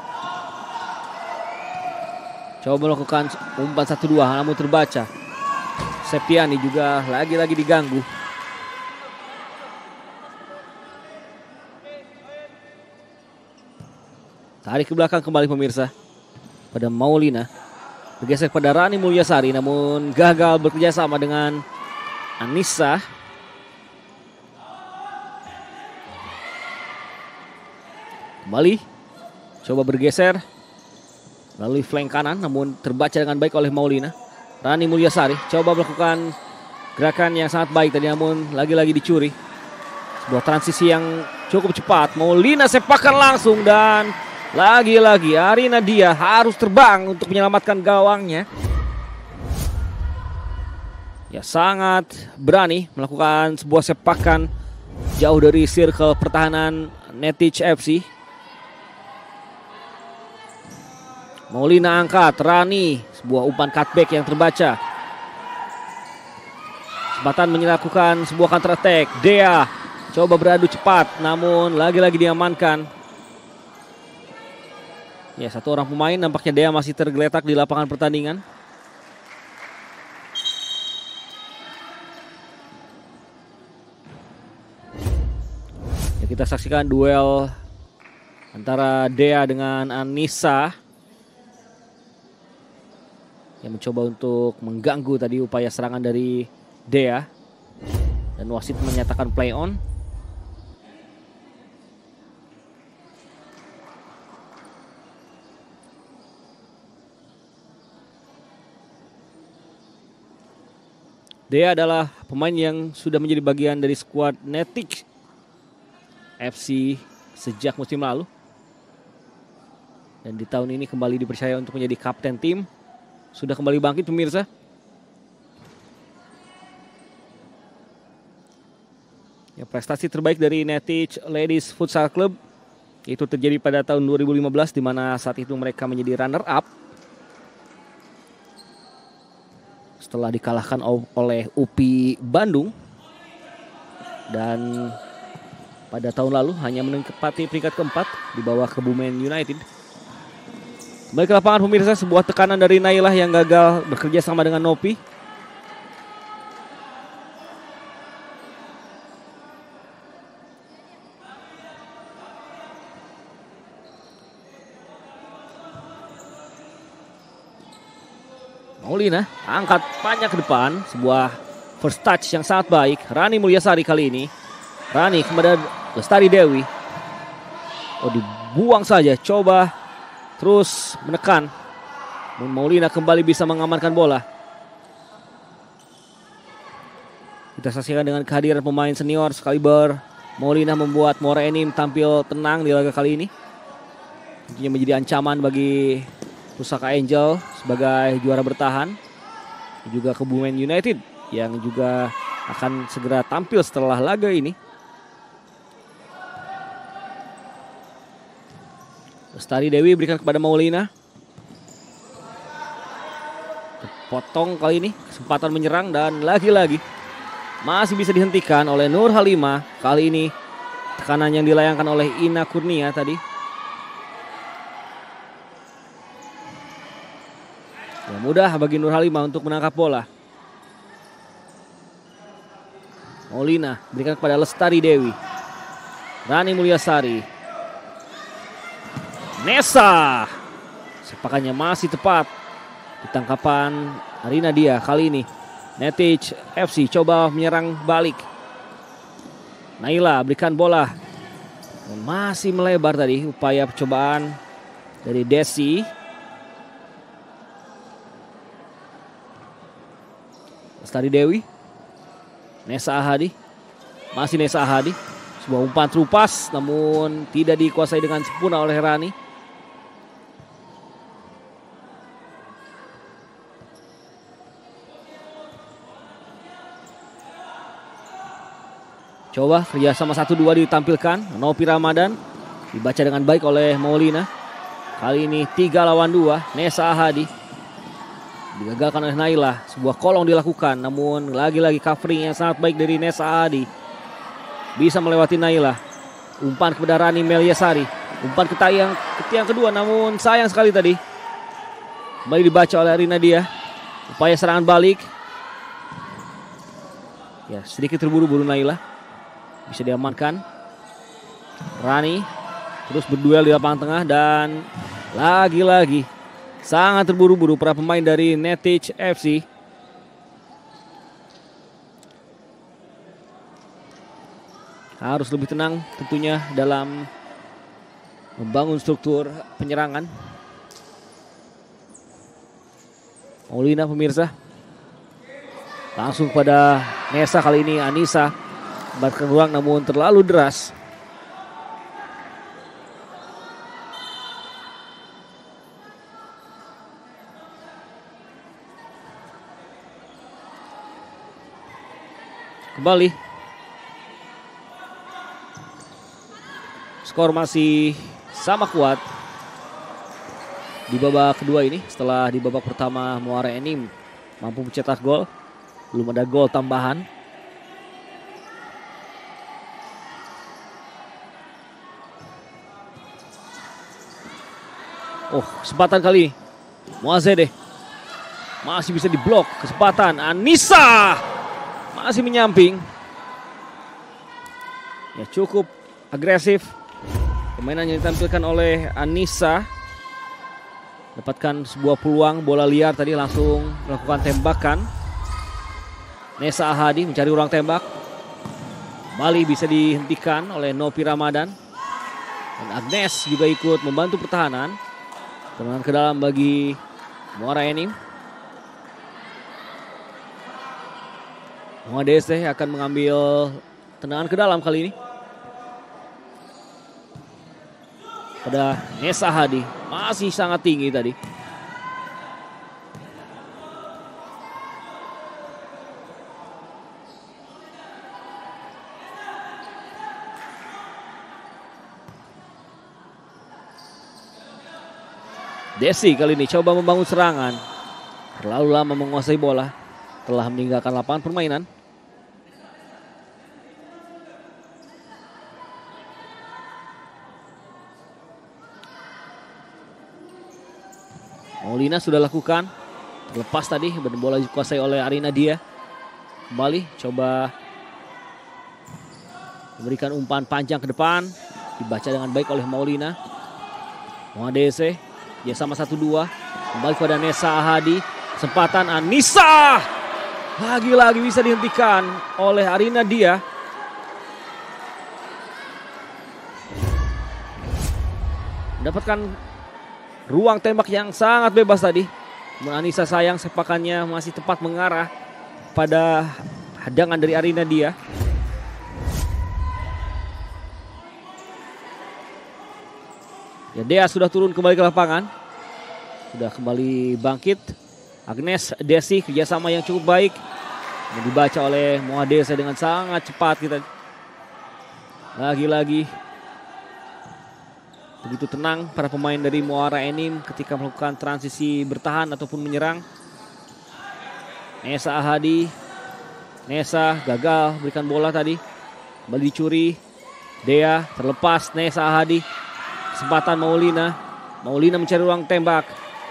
[SPEAKER 2] Coba melakukan umpan 1-2 namun terbaca. Septiani juga lagi-lagi diganggu. Tarik ke belakang kembali pemirsa. Pada Maulina. Bergeser pada Rani Mulyasari namun gagal bekerja sama dengan Anissa. Kembali. Coba bergeser melalui flank kanan namun terbaca dengan baik oleh Maulina. Rani Mulyasari coba melakukan gerakan yang sangat baik tadi namun lagi-lagi dicuri. Sebuah transisi yang cukup cepat. Maulina sepakan langsung dan lagi-lagi Arina Dia harus terbang untuk menyelamatkan gawangnya. Ya, sangat berani melakukan sebuah sepakan jauh dari circle pertahanan Netić FC. Maulina angkat, Rani, sebuah umpan cutback yang terbaca. Kesempatan melakukan sebuah counter attack. Dea coba beradu cepat, namun lagi-lagi diamankan. Ya, satu orang pemain nampaknya Dea masih tergeletak di lapangan pertandingan. Ya, kita saksikan duel antara Dea dengan Anissa yang mencoba untuk mengganggu tadi upaya serangan dari Dea, dan wasit menyatakan play on. Dea adalah pemain yang sudah menjadi bagian dari skuad Netić FC sejak musim lalu. Dan di tahun ini kembali dipercaya untuk menjadi kapten tim. Sudah kembali bangkit pemirsa. Ya, prestasi terbaik dari Netić Ladies Futsal Club itu terjadi pada tahun 2015 di mana saat itu mereka menjadi runner up setelah dikalahkan oleh UPI Bandung, dan pada tahun lalu hanya menempati peringkat keempat di bawah Kebumen United. Kembali ke lapangan pemirsa, sebuah tekanan dari Nailah yang gagal bekerja sama dengan Nopi. Maulina angkat panjang ke depan, sebuah first touch yang sangat baik. Rani Mulyasari kali ini. Rani kepada Lestari Dewi. Oh, dibuang saja, coba terus menekan. Maulina kembali bisa mengamankan bola. Kita saksikan dengan kehadiran pemain senior sekaliber Maulina membuat Muara Enim tampil tenang di laga kali ini. Tentunya menjadi ancaman bagi Pusaka Angel sebagai juara bertahan. Juga Kebumen United yang juga akan segera tampil setelah laga ini. Lestari Dewi berikan kepada Maulina. Potong kali ini, kesempatan menyerang dan lagi-lagi masih bisa dihentikan oleh Nur Halimah. Kali ini tekanan yang dilayangkan oleh Ina Kurnia tadi. Ya, mudah bagi Nur Halimah untuk menangkap bola. Maulina berikan kepada Lestari Dewi. Rani Mulyasari. Nesa. Sepakannya masih tepat. Ditangkapan Arina Dia kali ini. Netić FC coba menyerang balik. Naila berikan bola. Masih melebar tadi upaya percobaan dari Desi. Lestari Dewi. Nesa Ahadi. Masih Nesa Ahadi. Sebuah umpan terupas namun tidak dikuasai dengan sempurna oleh Rani. Coba kerjasama 1-2 ditampilkan. Nopi Ramadan dibaca dengan baik oleh Maulina. Kali ini 3 lawan 2. Nesa Ahadi digagalkan oleh Naila. Sebuah kolong dilakukan, namun lagi-lagi covering yang sangat baik dari Nesa Ahadi. Bisa melewati Naila. Umpan kepada Rani Meliasari. Umpan ke tiang kedua, namun sayang sekali tadi. Kembali dibaca oleh Arina Dia. Upaya serangan balik. Ya, sedikit terburu-buru Naila. Bisa diamankan. Rani terus berduel di lapangan tengah dan lagi-lagi sangat terburu-buru para pemain dari Netić FC. Harus lebih tenang tentunya dalam membangun struktur penyerangan. Maulina pemirsa. Langsung pada Nesa kali ini Anissa. Bahkan ruang namun terlalu deras. kembali. Skor masih sama kuat di babak kedua ini. Setelah di babak pertama Muara Enim mampu mencetak gol, belum ada gol tambahan. Oh, kesempatan kali ini Muazede masih bisa diblok. Kesempatan Anissa masih menyamping. Ya, cukup agresif permainan yang ditampilkan oleh Anissa. Dapatkan sebuah peluang bola liar tadi, langsung melakukan tembakan. Nesa Ahadi mencari ruang tembak. Kembali bisa dihentikan oleh Nopi Ramadan. Dan Agnes juga ikut membantu pertahanan. Tendangan ke dalam bagi Muara Enim. Muadese akan mengambil tendangan ke dalam kali ini. Pada Nesa Hadi, masih sangat tinggi tadi. Desi kali ini coba membangun serangan. Terlalu lama menguasai bola. Telah meninggalkan lapangan permainan. Maulina sudah lakukan. Terlepas tadi, bola dikuasai oleh Arina Dia. Kembali coba memberikan umpan panjang ke depan. Dibaca dengan baik oleh Maulina. Muadese. Ya sama 1-2. Kembali kepada Nesa Ahadi. Kesempatan Anissa. Lagi-lagi bisa dihentikan oleh Arina Dia. Mendapatkan ruang tembak yang sangat bebas tadi. Namun Anissa sayang sepakannya masih tepat mengarah pada hadangan dari Arina Dia. Ya, Dea sudah turun kembali ke lapangan. Sudah kembali bangkit. Agnes Desi kerjasama yang cukup baik. Yang dibaca oleh Muadese dengan sangat cepat kita. Lagi-lagi begitu tenang para pemain dari Muara Enim ketika melakukan transisi bertahan ataupun menyerang. Nesa Ahadi. Nesa gagal berikan bola tadi. Kembali dicuri. Dea terlepas. Nesa Ahadi. Kesempatan Maulina. Maulina mencari ruang tembak.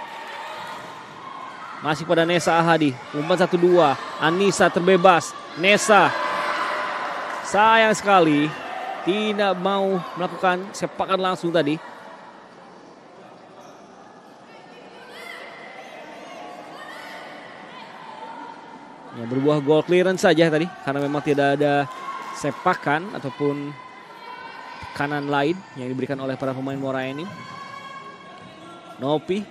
[SPEAKER 2] Masih pada Nesa Ahadi. Umpan 1-2. Anissa terbebas. Nesa. Sayang sekali. Tidak mau melakukan sepakan langsung tadi. Ya, berbuah goal clearance saja tadi. Karena memang tidak ada sepakan ataupun kanan lain yang diberikan oleh para pemain Muara Enim. Nopi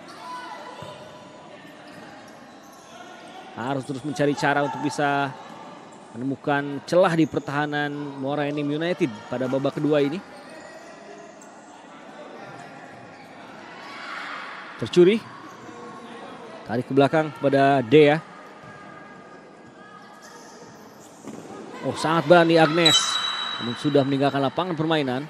[SPEAKER 2] harus terus mencari cara untuk bisa menemukan celah di pertahanan Muara Enim United pada babak kedua ini. Tercuri. Tarik ke belakang kepada Dea. Oh, sangat berani Agnes. Namun sudah meninggalkan lapangan permainan.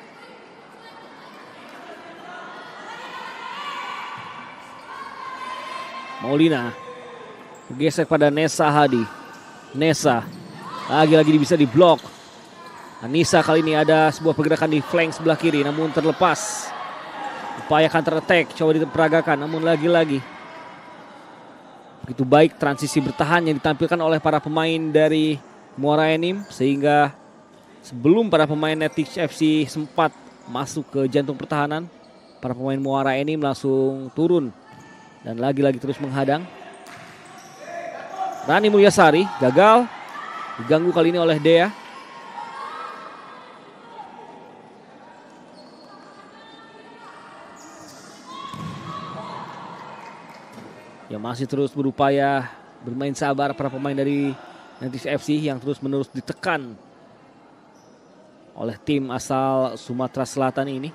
[SPEAKER 2] Maulina bergeser pada Nesa Hadi. Nesa lagi-lagi bisa diblok. Anissa kali ini ada sebuah pergerakan di flank sebelah kiri namun terlepas. Upaya counter attack coba diperagakan namun lagi-lagi begitu baik transisi bertahan yang ditampilkan oleh para pemain dari Muara Enim sehingga sebelum para pemain Netics FC sempat masuk ke jantung pertahanan, para pemain Muara Enim langsung turun dan lagi-lagi terus menghadang. Rani Mulyasari gagal, diganggu kali ini oleh Dea. Yang masih terus berupaya bermain sabar para pemain dari Netics FC yang terus-menerus ditekan oleh tim asal Sumatera Selatan ini.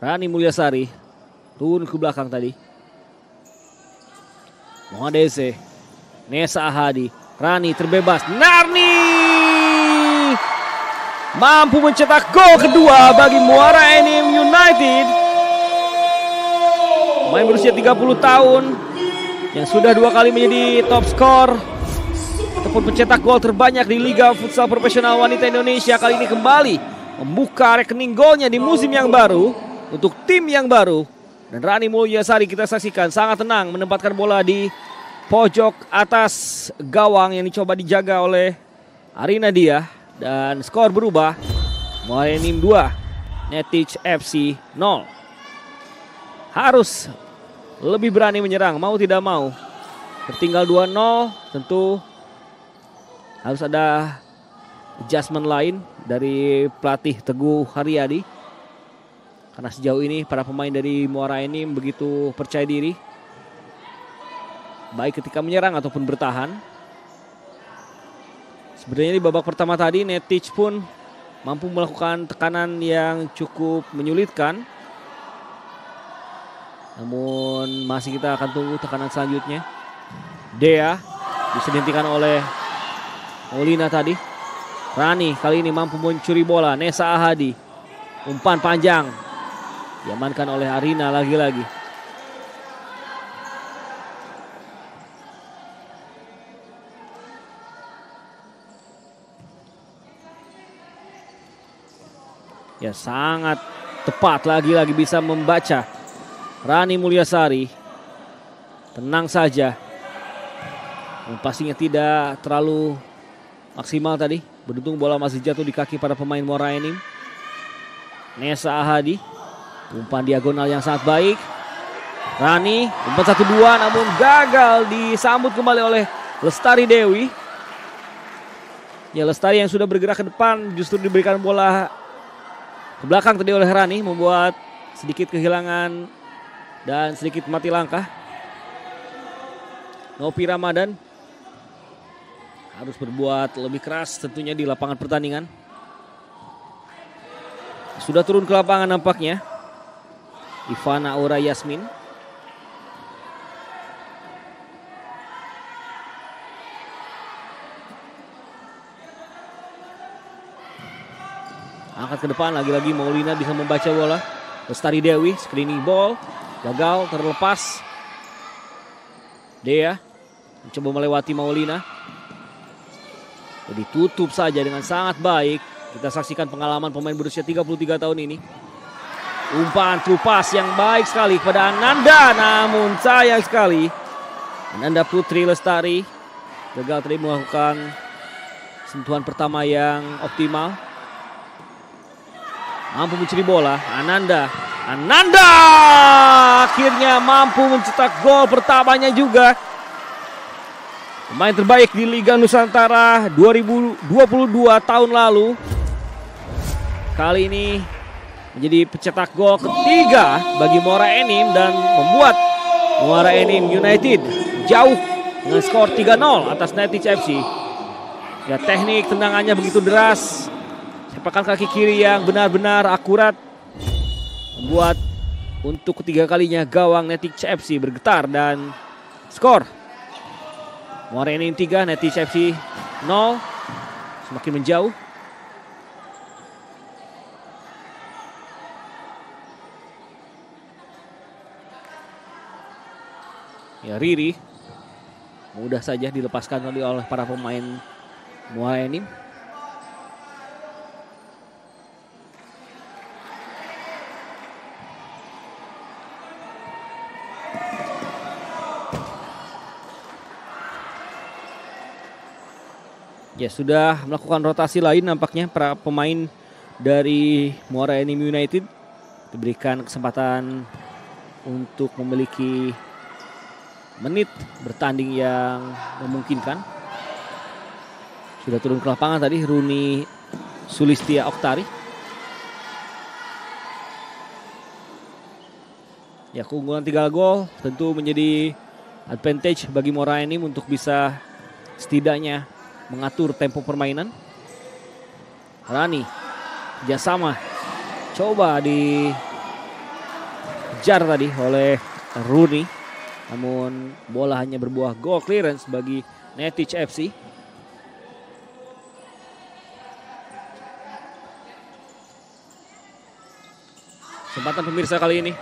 [SPEAKER 2] Rani Mulyasari turun ke belakang tadi. Mohadese, Nesa Ahadi, Rani terbebas. Narni mampu mencetak gol kedua bagi Muara Enim United. Pemain berusia 30 tahun yang sudah 2 kali menjadi top skor ataupun pencetak gol terbanyak di Liga Futsal Profesional Wanita Indonesia kali ini kembali membuka rekening golnya di musim yang baru untuk tim yang baru. Dan Rani Mulyasari kita saksikan sangat tenang menempatkan bola di pojok atas gawang yang dicoba dijaga oleh Arina Dia. Dan skor berubah, Muara Enim 2, Netich FC 0. Harus lebih berani menyerang, mau tidak mau. Tertinggal 2-0, tentu harus ada adjustment lain dari pelatih Teguh Haryadi. Karena sejauh ini para pemain dari Muara Enim begitu percaya diri, baik ketika menyerang ataupun bertahan. Sebenarnya di babak pertama tadi Netich pun mampu melakukan tekanan yang cukup menyulitkan. Namun masih kita akan tunggu tekanan selanjutnya. Dea bisa dihentikan oleh Maulina tadi. Rani kali ini mampu mencuri bola. Nesa Ahadi, umpan panjang diamankan oleh Arina lagi-lagi. Ya, sangat tepat, lagi-lagi bisa membaca. Rani Mulyasari tenang saja. Pastinya tidak terlalu maksimal tadi. Beruntung bola masih jatuh di kaki para pemain Muara Enim. Nesa Ahadi, umpan diagonal yang sangat baik. Rani, umpan 1-2 namun gagal disambut kembali oleh Lestari Dewi. Ya, Lestari yang sudah bergerak ke depan justru diberikan bola ke belakang tadi oleh Rani, membuat sedikit kehilangan dan sedikit mati langkah. Nopi Ramadan harus berbuat lebih keras tentunya di lapangan pertandingan. Sudah turun ke lapangan nampaknya Ivana Aura Yasmin. Angkat ke depan, lagi-lagi Maulina bisa membaca bola. Lestari Dewi, screening ball, gagal, terlepas. Dea mencoba melewati Maulina. Jadi tutup saja dengan sangat baik. Kita saksikan pengalaman pemain berusia 33 tahun ini. Umpan true pass yang baik sekali kepada Ananda, namun sayang sekali Ananda Putri Lestari gagal tadi melakukan sentuhan pertama yang optimal. Mampu mencuri bola, Ananda akhirnya mampu mencetak gol pertamanya juga. Pemain terbaik di Liga Nusantara 2022 tahun lalu. Kali ini menjadi pencetak gol ketiga bagi Muara Enim dan membuat Muara Enim United jauh dengan skor 3-0 atas Netich FC. Ya, teknik tendangannya begitu deras. Sepakan kaki kiri yang benar-benar akurat membuat untuk ketiga kalinya gawang Netich FC bergetar dan skor Muara Enim 3, Netich FC 0, semakin menjauh. Ya, Riri mudah saja dilepaskan oleh para pemain Muara Enim. Ya, sudah melakukan rotasi lain nampaknya para pemain dari Muara Enim United diberikan kesempatan untuk memiliki menit bertanding yang memungkinkan. Sudah turun ke lapangan tadi Runi Sulistia Oktari. Ya, keunggulan 3 gol tentu menjadi advantage bagi Muara Enim untuk bisa setidaknya mengatur tempo permainan. Rani kerjasama, coba dikejar tadi oleh Rooney. Namun bola hanya berbuah goal clearance bagi Netić FC. Kesempatan pemirsa kali ini.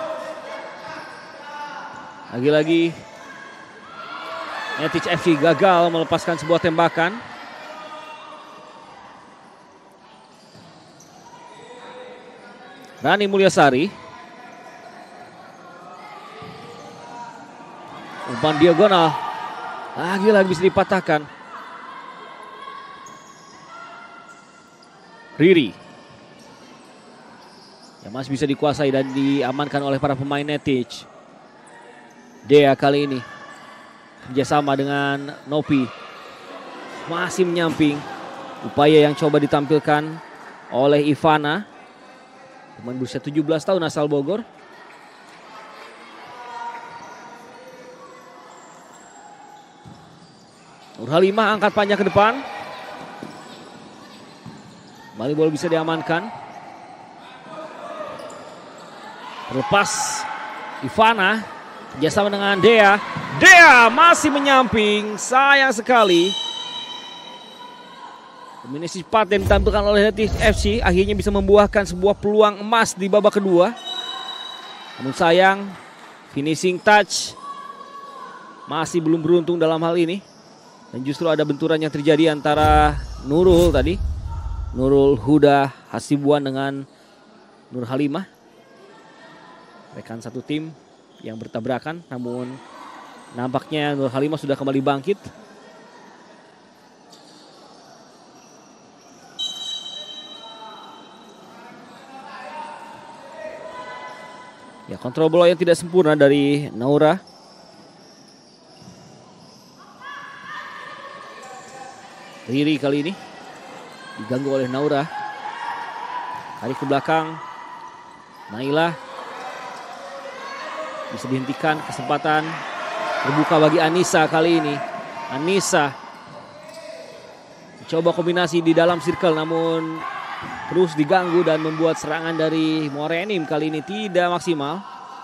[SPEAKER 2] Lagi-lagi Netić FC gagal melepaskan sebuah tembakan. Rani Mulyasari. Umpan diagonal. Lagi-lagi bisa dipatahkan. Riri. Yang masih bisa dikuasai dan diamankan oleh para pemain Netić. Dea kali ini kerjasama dengan Nopi. Masih menyamping. Upaya yang coba ditampilkan oleh Ivana. Pemain berusia 17 tahun asal Bogor. Nurhalimah angkat panjang ke depan. Kembali bola bisa diamankan. Terlepas Ivana kerjasama dengan Dea. Dea masih menyamping. Sayang sekali. Dominasi cepat yang ditampilkan oleh Netić FC akhirnya bisa membuahkan sebuah peluang emas di babak kedua. Namun sayang, finishing touch masih belum beruntung dalam hal ini. Dan justru ada benturan yang terjadi antara Nurul tadi. Nurul Huda Hasibuan dengan Nurhalimah. Rekan satu tim yang bertabrakan. Namun nampaknya Nurhalimah sudah kembali bangkit. Ya, kontrol bola yang tidak sempurna dari Naura. Riri kali ini diganggu oleh Naura. Tarik ke belakang. Naila bisa dihentikan, kesempatan terbuka bagi Anissa kali ini. Anissa coba kombinasi di dalam circle namun terus diganggu dan membuat serangan dari Morenim kali ini tidak maksimal.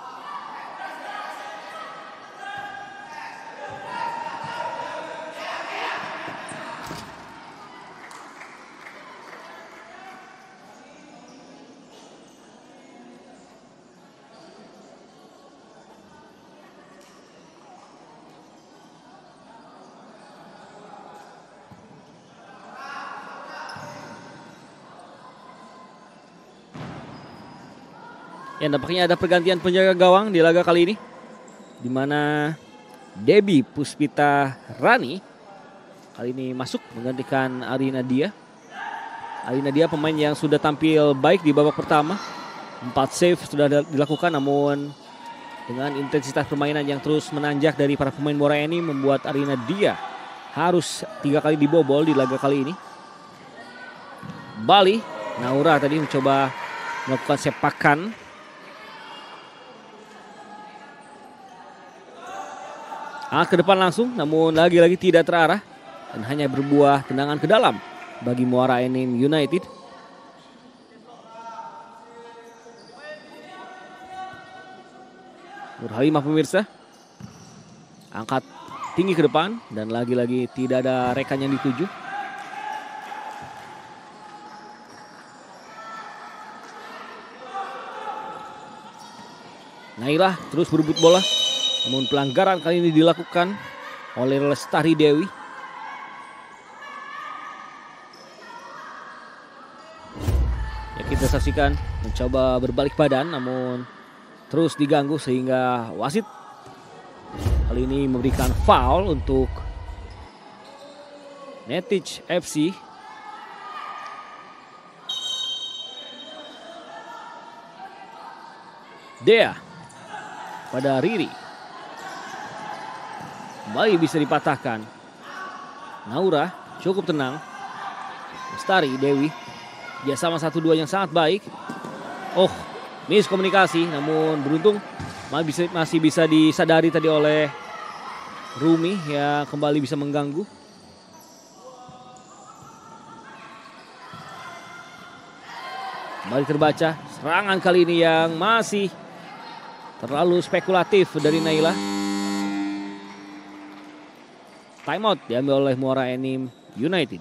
[SPEAKER 2] Ya, nampaknya ada pergantian penjaga gawang di laga kali ini. Di mana Debbie Puspita Rani kali ini masuk menggantikan Ari Nadia. Ari Nadia pemain yang sudah tampil baik di babak pertama. 4 save sudah dilakukan namun dengan intensitas permainan yang terus menanjak dari para pemain Morenim membuat Ari Nadia harus 3 kali dibobol di laga kali ini. Bali, Naura tadi mencoba melakukan sepakan. Ke depan langsung namun lagi-lagi tidak terarah dan hanya berbuah tendangan ke dalam bagi Muara Enim United. Nurhalimah pemirsa angkat tinggi ke depan dan lagi-lagi tidak ada rekan yang dituju. Nailah terus berebut bola. Namun pelanggaran kali ini dilakukan oleh Lestari Dewi. Ya, kita saksikan mencoba berbalik badan namun terus diganggu sehingga wasit kali ini memberikan foul untuk Netić FC. Dea pada Riri. Kembali bisa dipatahkan. Naura cukup tenang. Lestari Dewi. Dia sama 1-2 yang sangat baik. Miskomunikasi namun beruntung masih bisa disadari tadi oleh Rumi yang kembali bisa mengganggu. Kembali terbaca serangan kali ini yang masih Terlalu spekulatif dari Naila. Timeout diambil oleh Muara Enim United.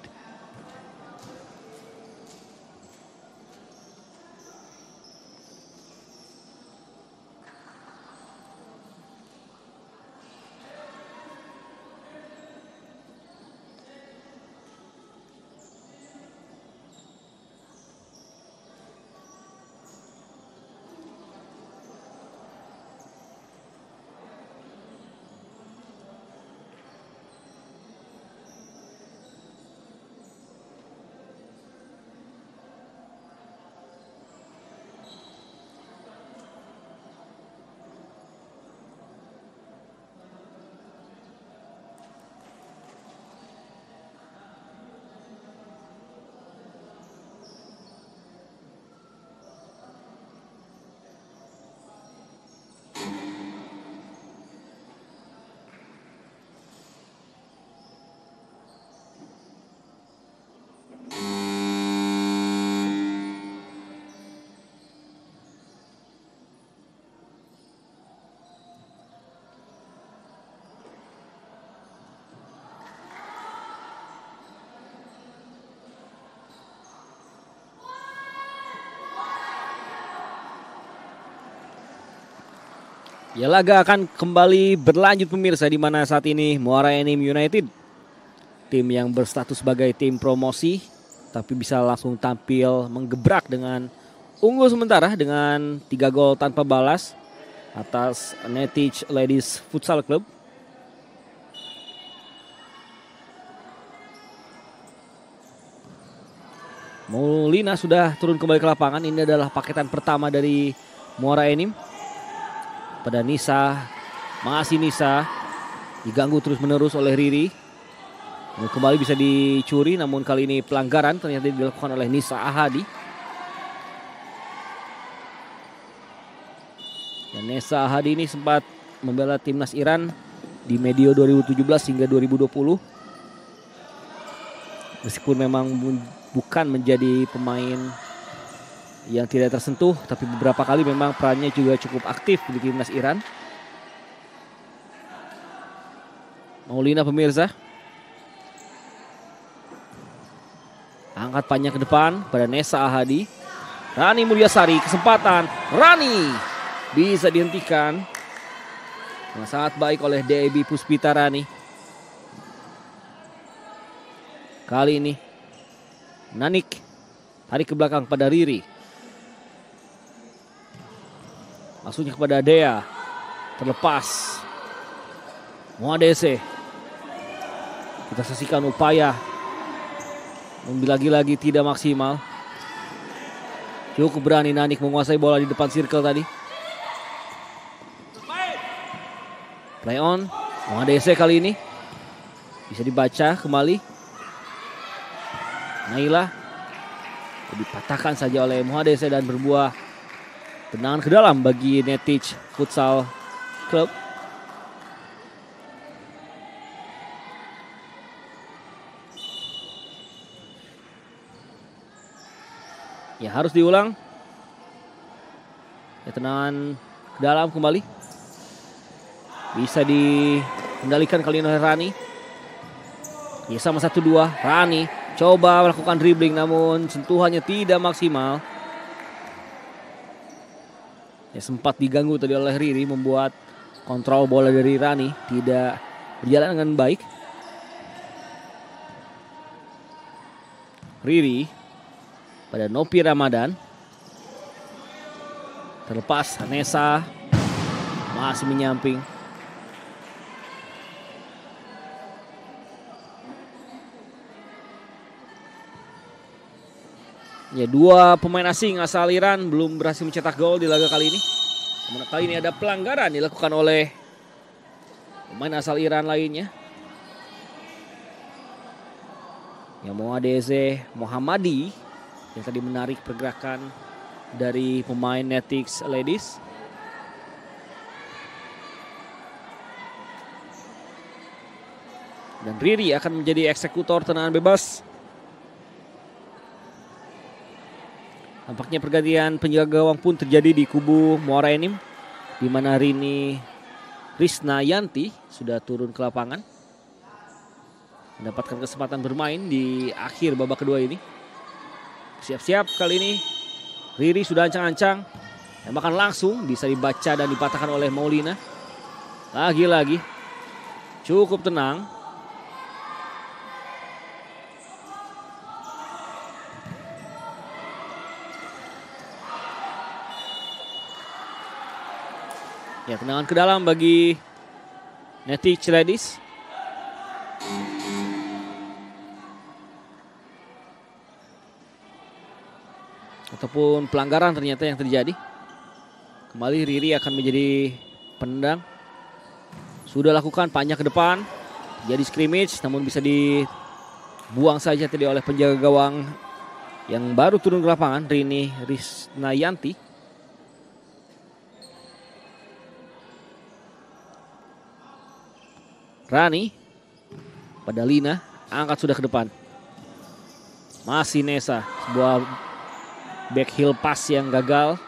[SPEAKER 2] Ya, laga akan kembali berlanjut pemirsa, di mana saat ini Muara Enim United, tim yang berstatus sebagai tim promosi tapi bisa langsung tampil menggebrak dengan unggul sementara dengan 3 gol tanpa balas atas Netics Ladies Futsal Club. Maulina sudah turun kembali ke lapangan. Ini adalah paketan pertama dari Muara Enim. Pada Nisa, masih Nisa, diganggu terus menerus oleh Riri. Kembali bisa dicuri, namun kali ini pelanggaran ternyata dilakukan oleh Nisa Ahadi. Dan Nisa Ahadi ini sempat membela timnas Iran di medio 2017 hingga 2020. Meskipun memang bukan menjadi pemain yang tidak tersentuh, tapi beberapa kali memang perannya juga cukup aktif di timnas Iran. Maulina pemirsa, angkat panjang ke depan pada Nesa Ahadi. Rani Mulyasari, kesempatan Rani bisa dihentikan dengan sangat baik oleh Debbie Puspita Rani. Kali ini Nanik tarik ke belakang pada Riri. Masuknya kepada Dea, terlepas. Moadese. Kita saksikan upaya, lagi-lagi tidak maksimal. Cukup berani Nanik menguasai bola di depan circle tadi. Play on, Moadese kali ini bisa dibaca kembali. Naila dipatahkan saja oleh Moadese dan berbuah tendangan ke dalam bagi Netics Futsal Club. Ya, harus diulang. Ya, tendangan ke dalam kembali. Bisa dikendalikan kali ini oleh Rani. Ya, sama 1-2. Rani coba melakukan dribbling namun sentuhannya tidak maksimal. Ya, sempat diganggu tadi oleh Riri, membuat kontrol bola dari Rani tidak berjalan dengan baik. Riri pada Nopi Ramadan. Terlepas Nesa masih menyamping. Ya, 2 pemain asing asal Iran belum berhasil mencetak gol di laga kali ini. Namun kali ini ada pelanggaran dilakukan oleh pemain asal Iran lainnya. Yang Moadese Mohammadi yang tadi menarik pergerakan dari pemain Netics Ladies. Dan Riri akan menjadi eksekutor tendangan bebas. Nampaknya pergantian penjaga gawang pun terjadi di kubu Muara Enim. di mana Rini Risnayanti sudah turun ke lapangan. Mendapatkan kesempatan bermain di akhir babak kedua ini. Siap-siap kali ini. Riri sudah ancang-ancang. Tembakan langsung bisa dibaca dan dipatahkan oleh Maulina. Lagi-lagi cukup tenang. Ya, tendangan ke dalam bagi Neti Ciledis. Ataupun pelanggaran ternyata yang terjadi. Kembali Riri akan menjadi penendang. Sudah lakukan panjang ke depan. Jadi scrimmage namun bisa dibuang saja tadi oleh penjaga gawang yang baru turun ke lapangan, Rini Risnayanti. Rani Padalina angkat sudah ke depan. Masih Nesa, sebuah back heel pass yang gagal.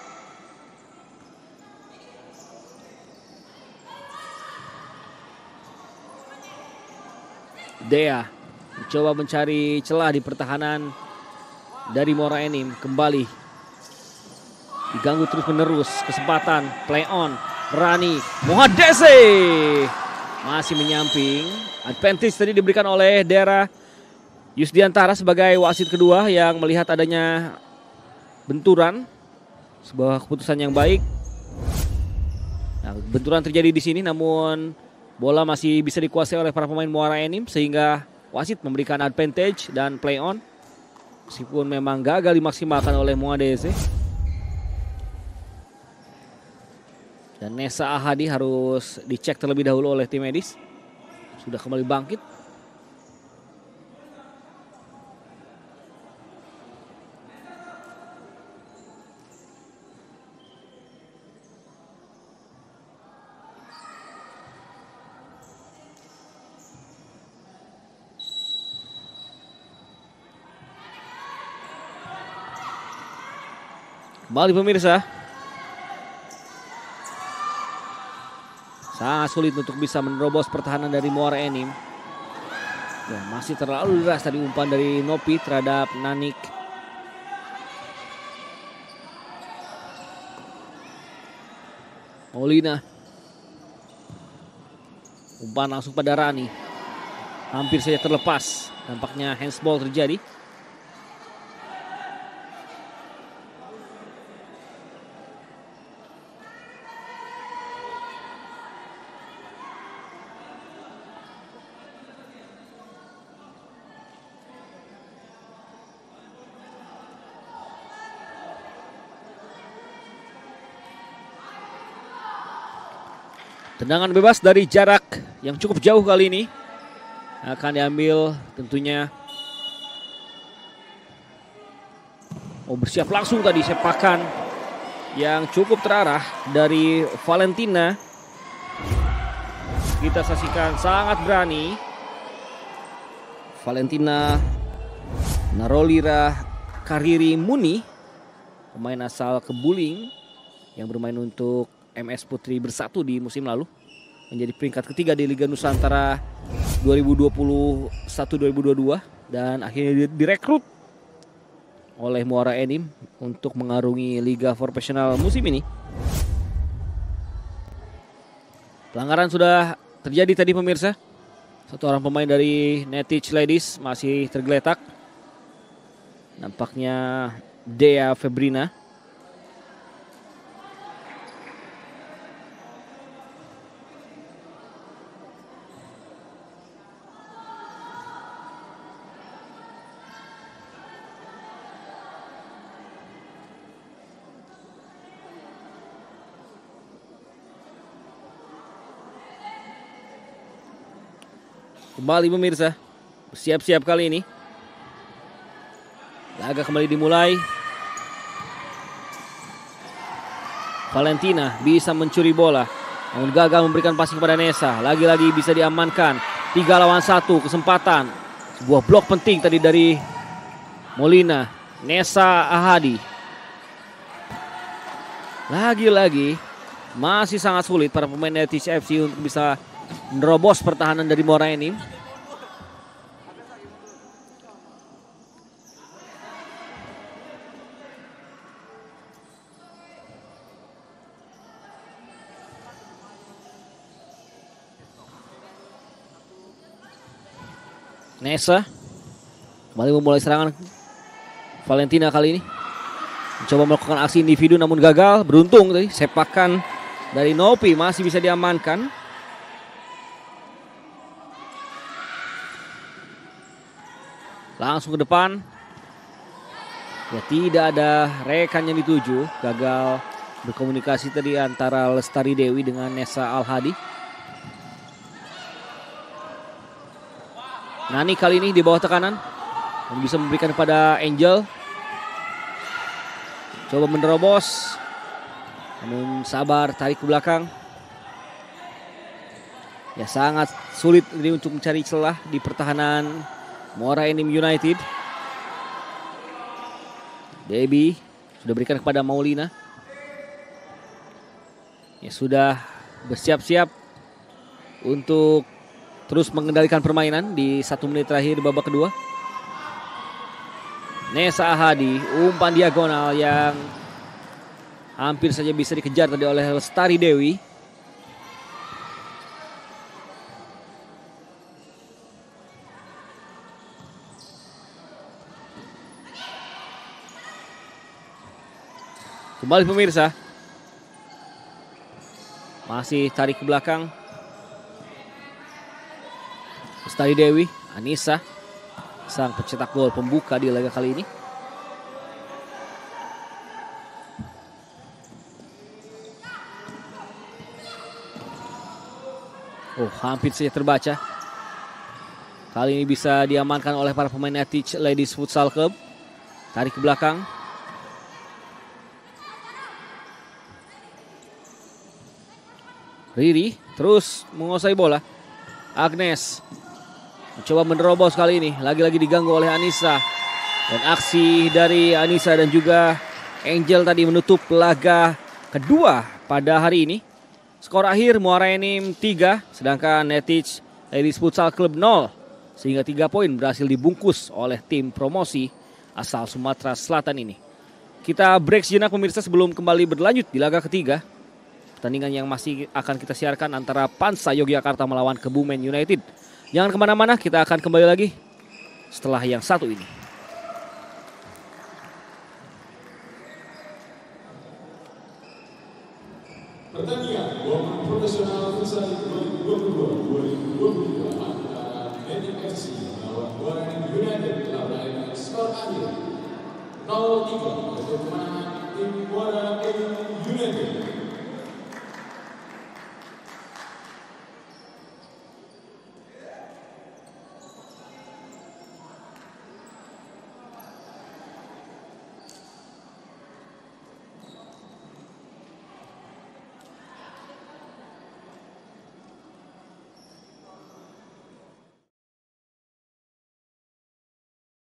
[SPEAKER 2] Dea mencoba mencari celah di pertahanan dari Muara Enim. Kembali diganggu terus menerus. Kesempatan play on. Rani Mohadese masih menyamping. Advantage tadi diberikan oleh Dera Yusdiantara sebagai wasit kedua yang melihat adanya benturan. Sebuah keputusan yang baik. Nah, benturan terjadi di sini namun bola masih bisa dikuasai oleh para pemain Muara Enim sehingga wasit memberikan advantage dan play on. Meskipun memang gagal dimaksimalkan oleh Mohadese. Dan Nesa Ahadi harus dicek terlebih dahulu oleh tim medis. Sudah kembali bangkit. Kembali pemirsa. Sangat sulit untuk bisa menerobos pertahanan dari Muara Enim. Ya, masih terlalu deras tadi umpan dari Nopi terhadap Nanik. Maulina. Umpan langsung pada Rani. Hampir saja terlepas. Nampaknya handsball terjadi. Tendangan bebas dari jarak yang cukup jauh kali ini akan diambil tentunya. Oh, bersiap langsung tadi sepakan yang cukup terarah dari Valentina. Kita saksikan sangat berani. Valentina Narolira Kariri Muni, pemain asal Kebuling yang bermain untuk MS Putri Bersatu di musim lalu, menjadi peringkat ketiga di Liga Nusantara 2021-2022 dan akhirnya direkrut oleh Muara Enim untuk mengarungi Liga Profesional musim ini. Pelanggaran sudah terjadi tadi pemirsa. Satu orang pemain dari Neti Ciledis masih tergeletak. Nampaknya Dea Febrina. Kembali pemirsa, siap-siap kali ini. Laga kembali dimulai. Valentina bisa mencuri bola, namun gagal memberikan passing kepada Nesa. Lagi-lagi bisa diamankan. 3 lawan 1 kesempatan. Sebuah blok penting tadi dari Molina. Nesa Ahadi. Lagi-lagi Masih sangat sulit para pemain Netiz FC untuk bisa menerobos pertahanan dari Muara Enim. Nesa kembali memulai serangan. Valentina kali ini mencoba melakukan aksi individu namun gagal. Beruntung tadi sepakan dari Nopi masih bisa diamankan. Langsung ke depan. Ya, tidak ada rekan yang dituju. Gagal berkomunikasi tadi antara Lestari Dewi dengan Nesa Al-Hadi. Nani kali ini di bawah tekanan. Dan bisa memberikan kepada Angel. Coba menerobos. Namun sabar, tarik ke belakang. Ya, sangat sulit ini untuk mencari celah di pertahanan Muara Enim United. Debbie sudah berikan kepada Maulina. Ya, sudah bersiap-siap untuk terus mengendalikan permainan di 1 menit terakhir babak kedua. Nesa Al-Hadi, umpan diagonal yang hampir saja bisa dikejar tadi oleh Lestari Dewi. Kembali pemirsa. Masih tarik ke belakang. Lestari Dewi, Anissa, sang pencetak gol pembuka di laga kali ini. Oh, hampir saja terbaca. Kali ini bisa diamankan oleh para pemain Netiz Ladies Futsal Club. Tarik ke belakang. Riri terus menguasai bola. Agnes mencoba menerobos kali ini. Lagi-lagi diganggu oleh Anissa. Dan aksi dari Anissa dan juga Angel tadi menutup laga kedua pada hari ini. Skor akhir Muara Enim 3, sedangkan Netiz Ladies Futsal Club 0. Sehingga 3 poin berhasil dibungkus oleh tim promosi asal Sumatera Selatan ini. Kita break sejenak pemirsa sebelum kembali berlanjut di laga ketiga. Pertandingan yang masih akan kita siarkan antara Pansa Yogyakarta melawan Kebumen United. Jangan kemana-mana, kita akan kembali lagi setelah yang satu ini.
[SPEAKER 1] Pertandingan World Professional Futsal 2022-2023 antara Netiz FC melawan Muara Enim United telah berakhir skor akhir 0-3.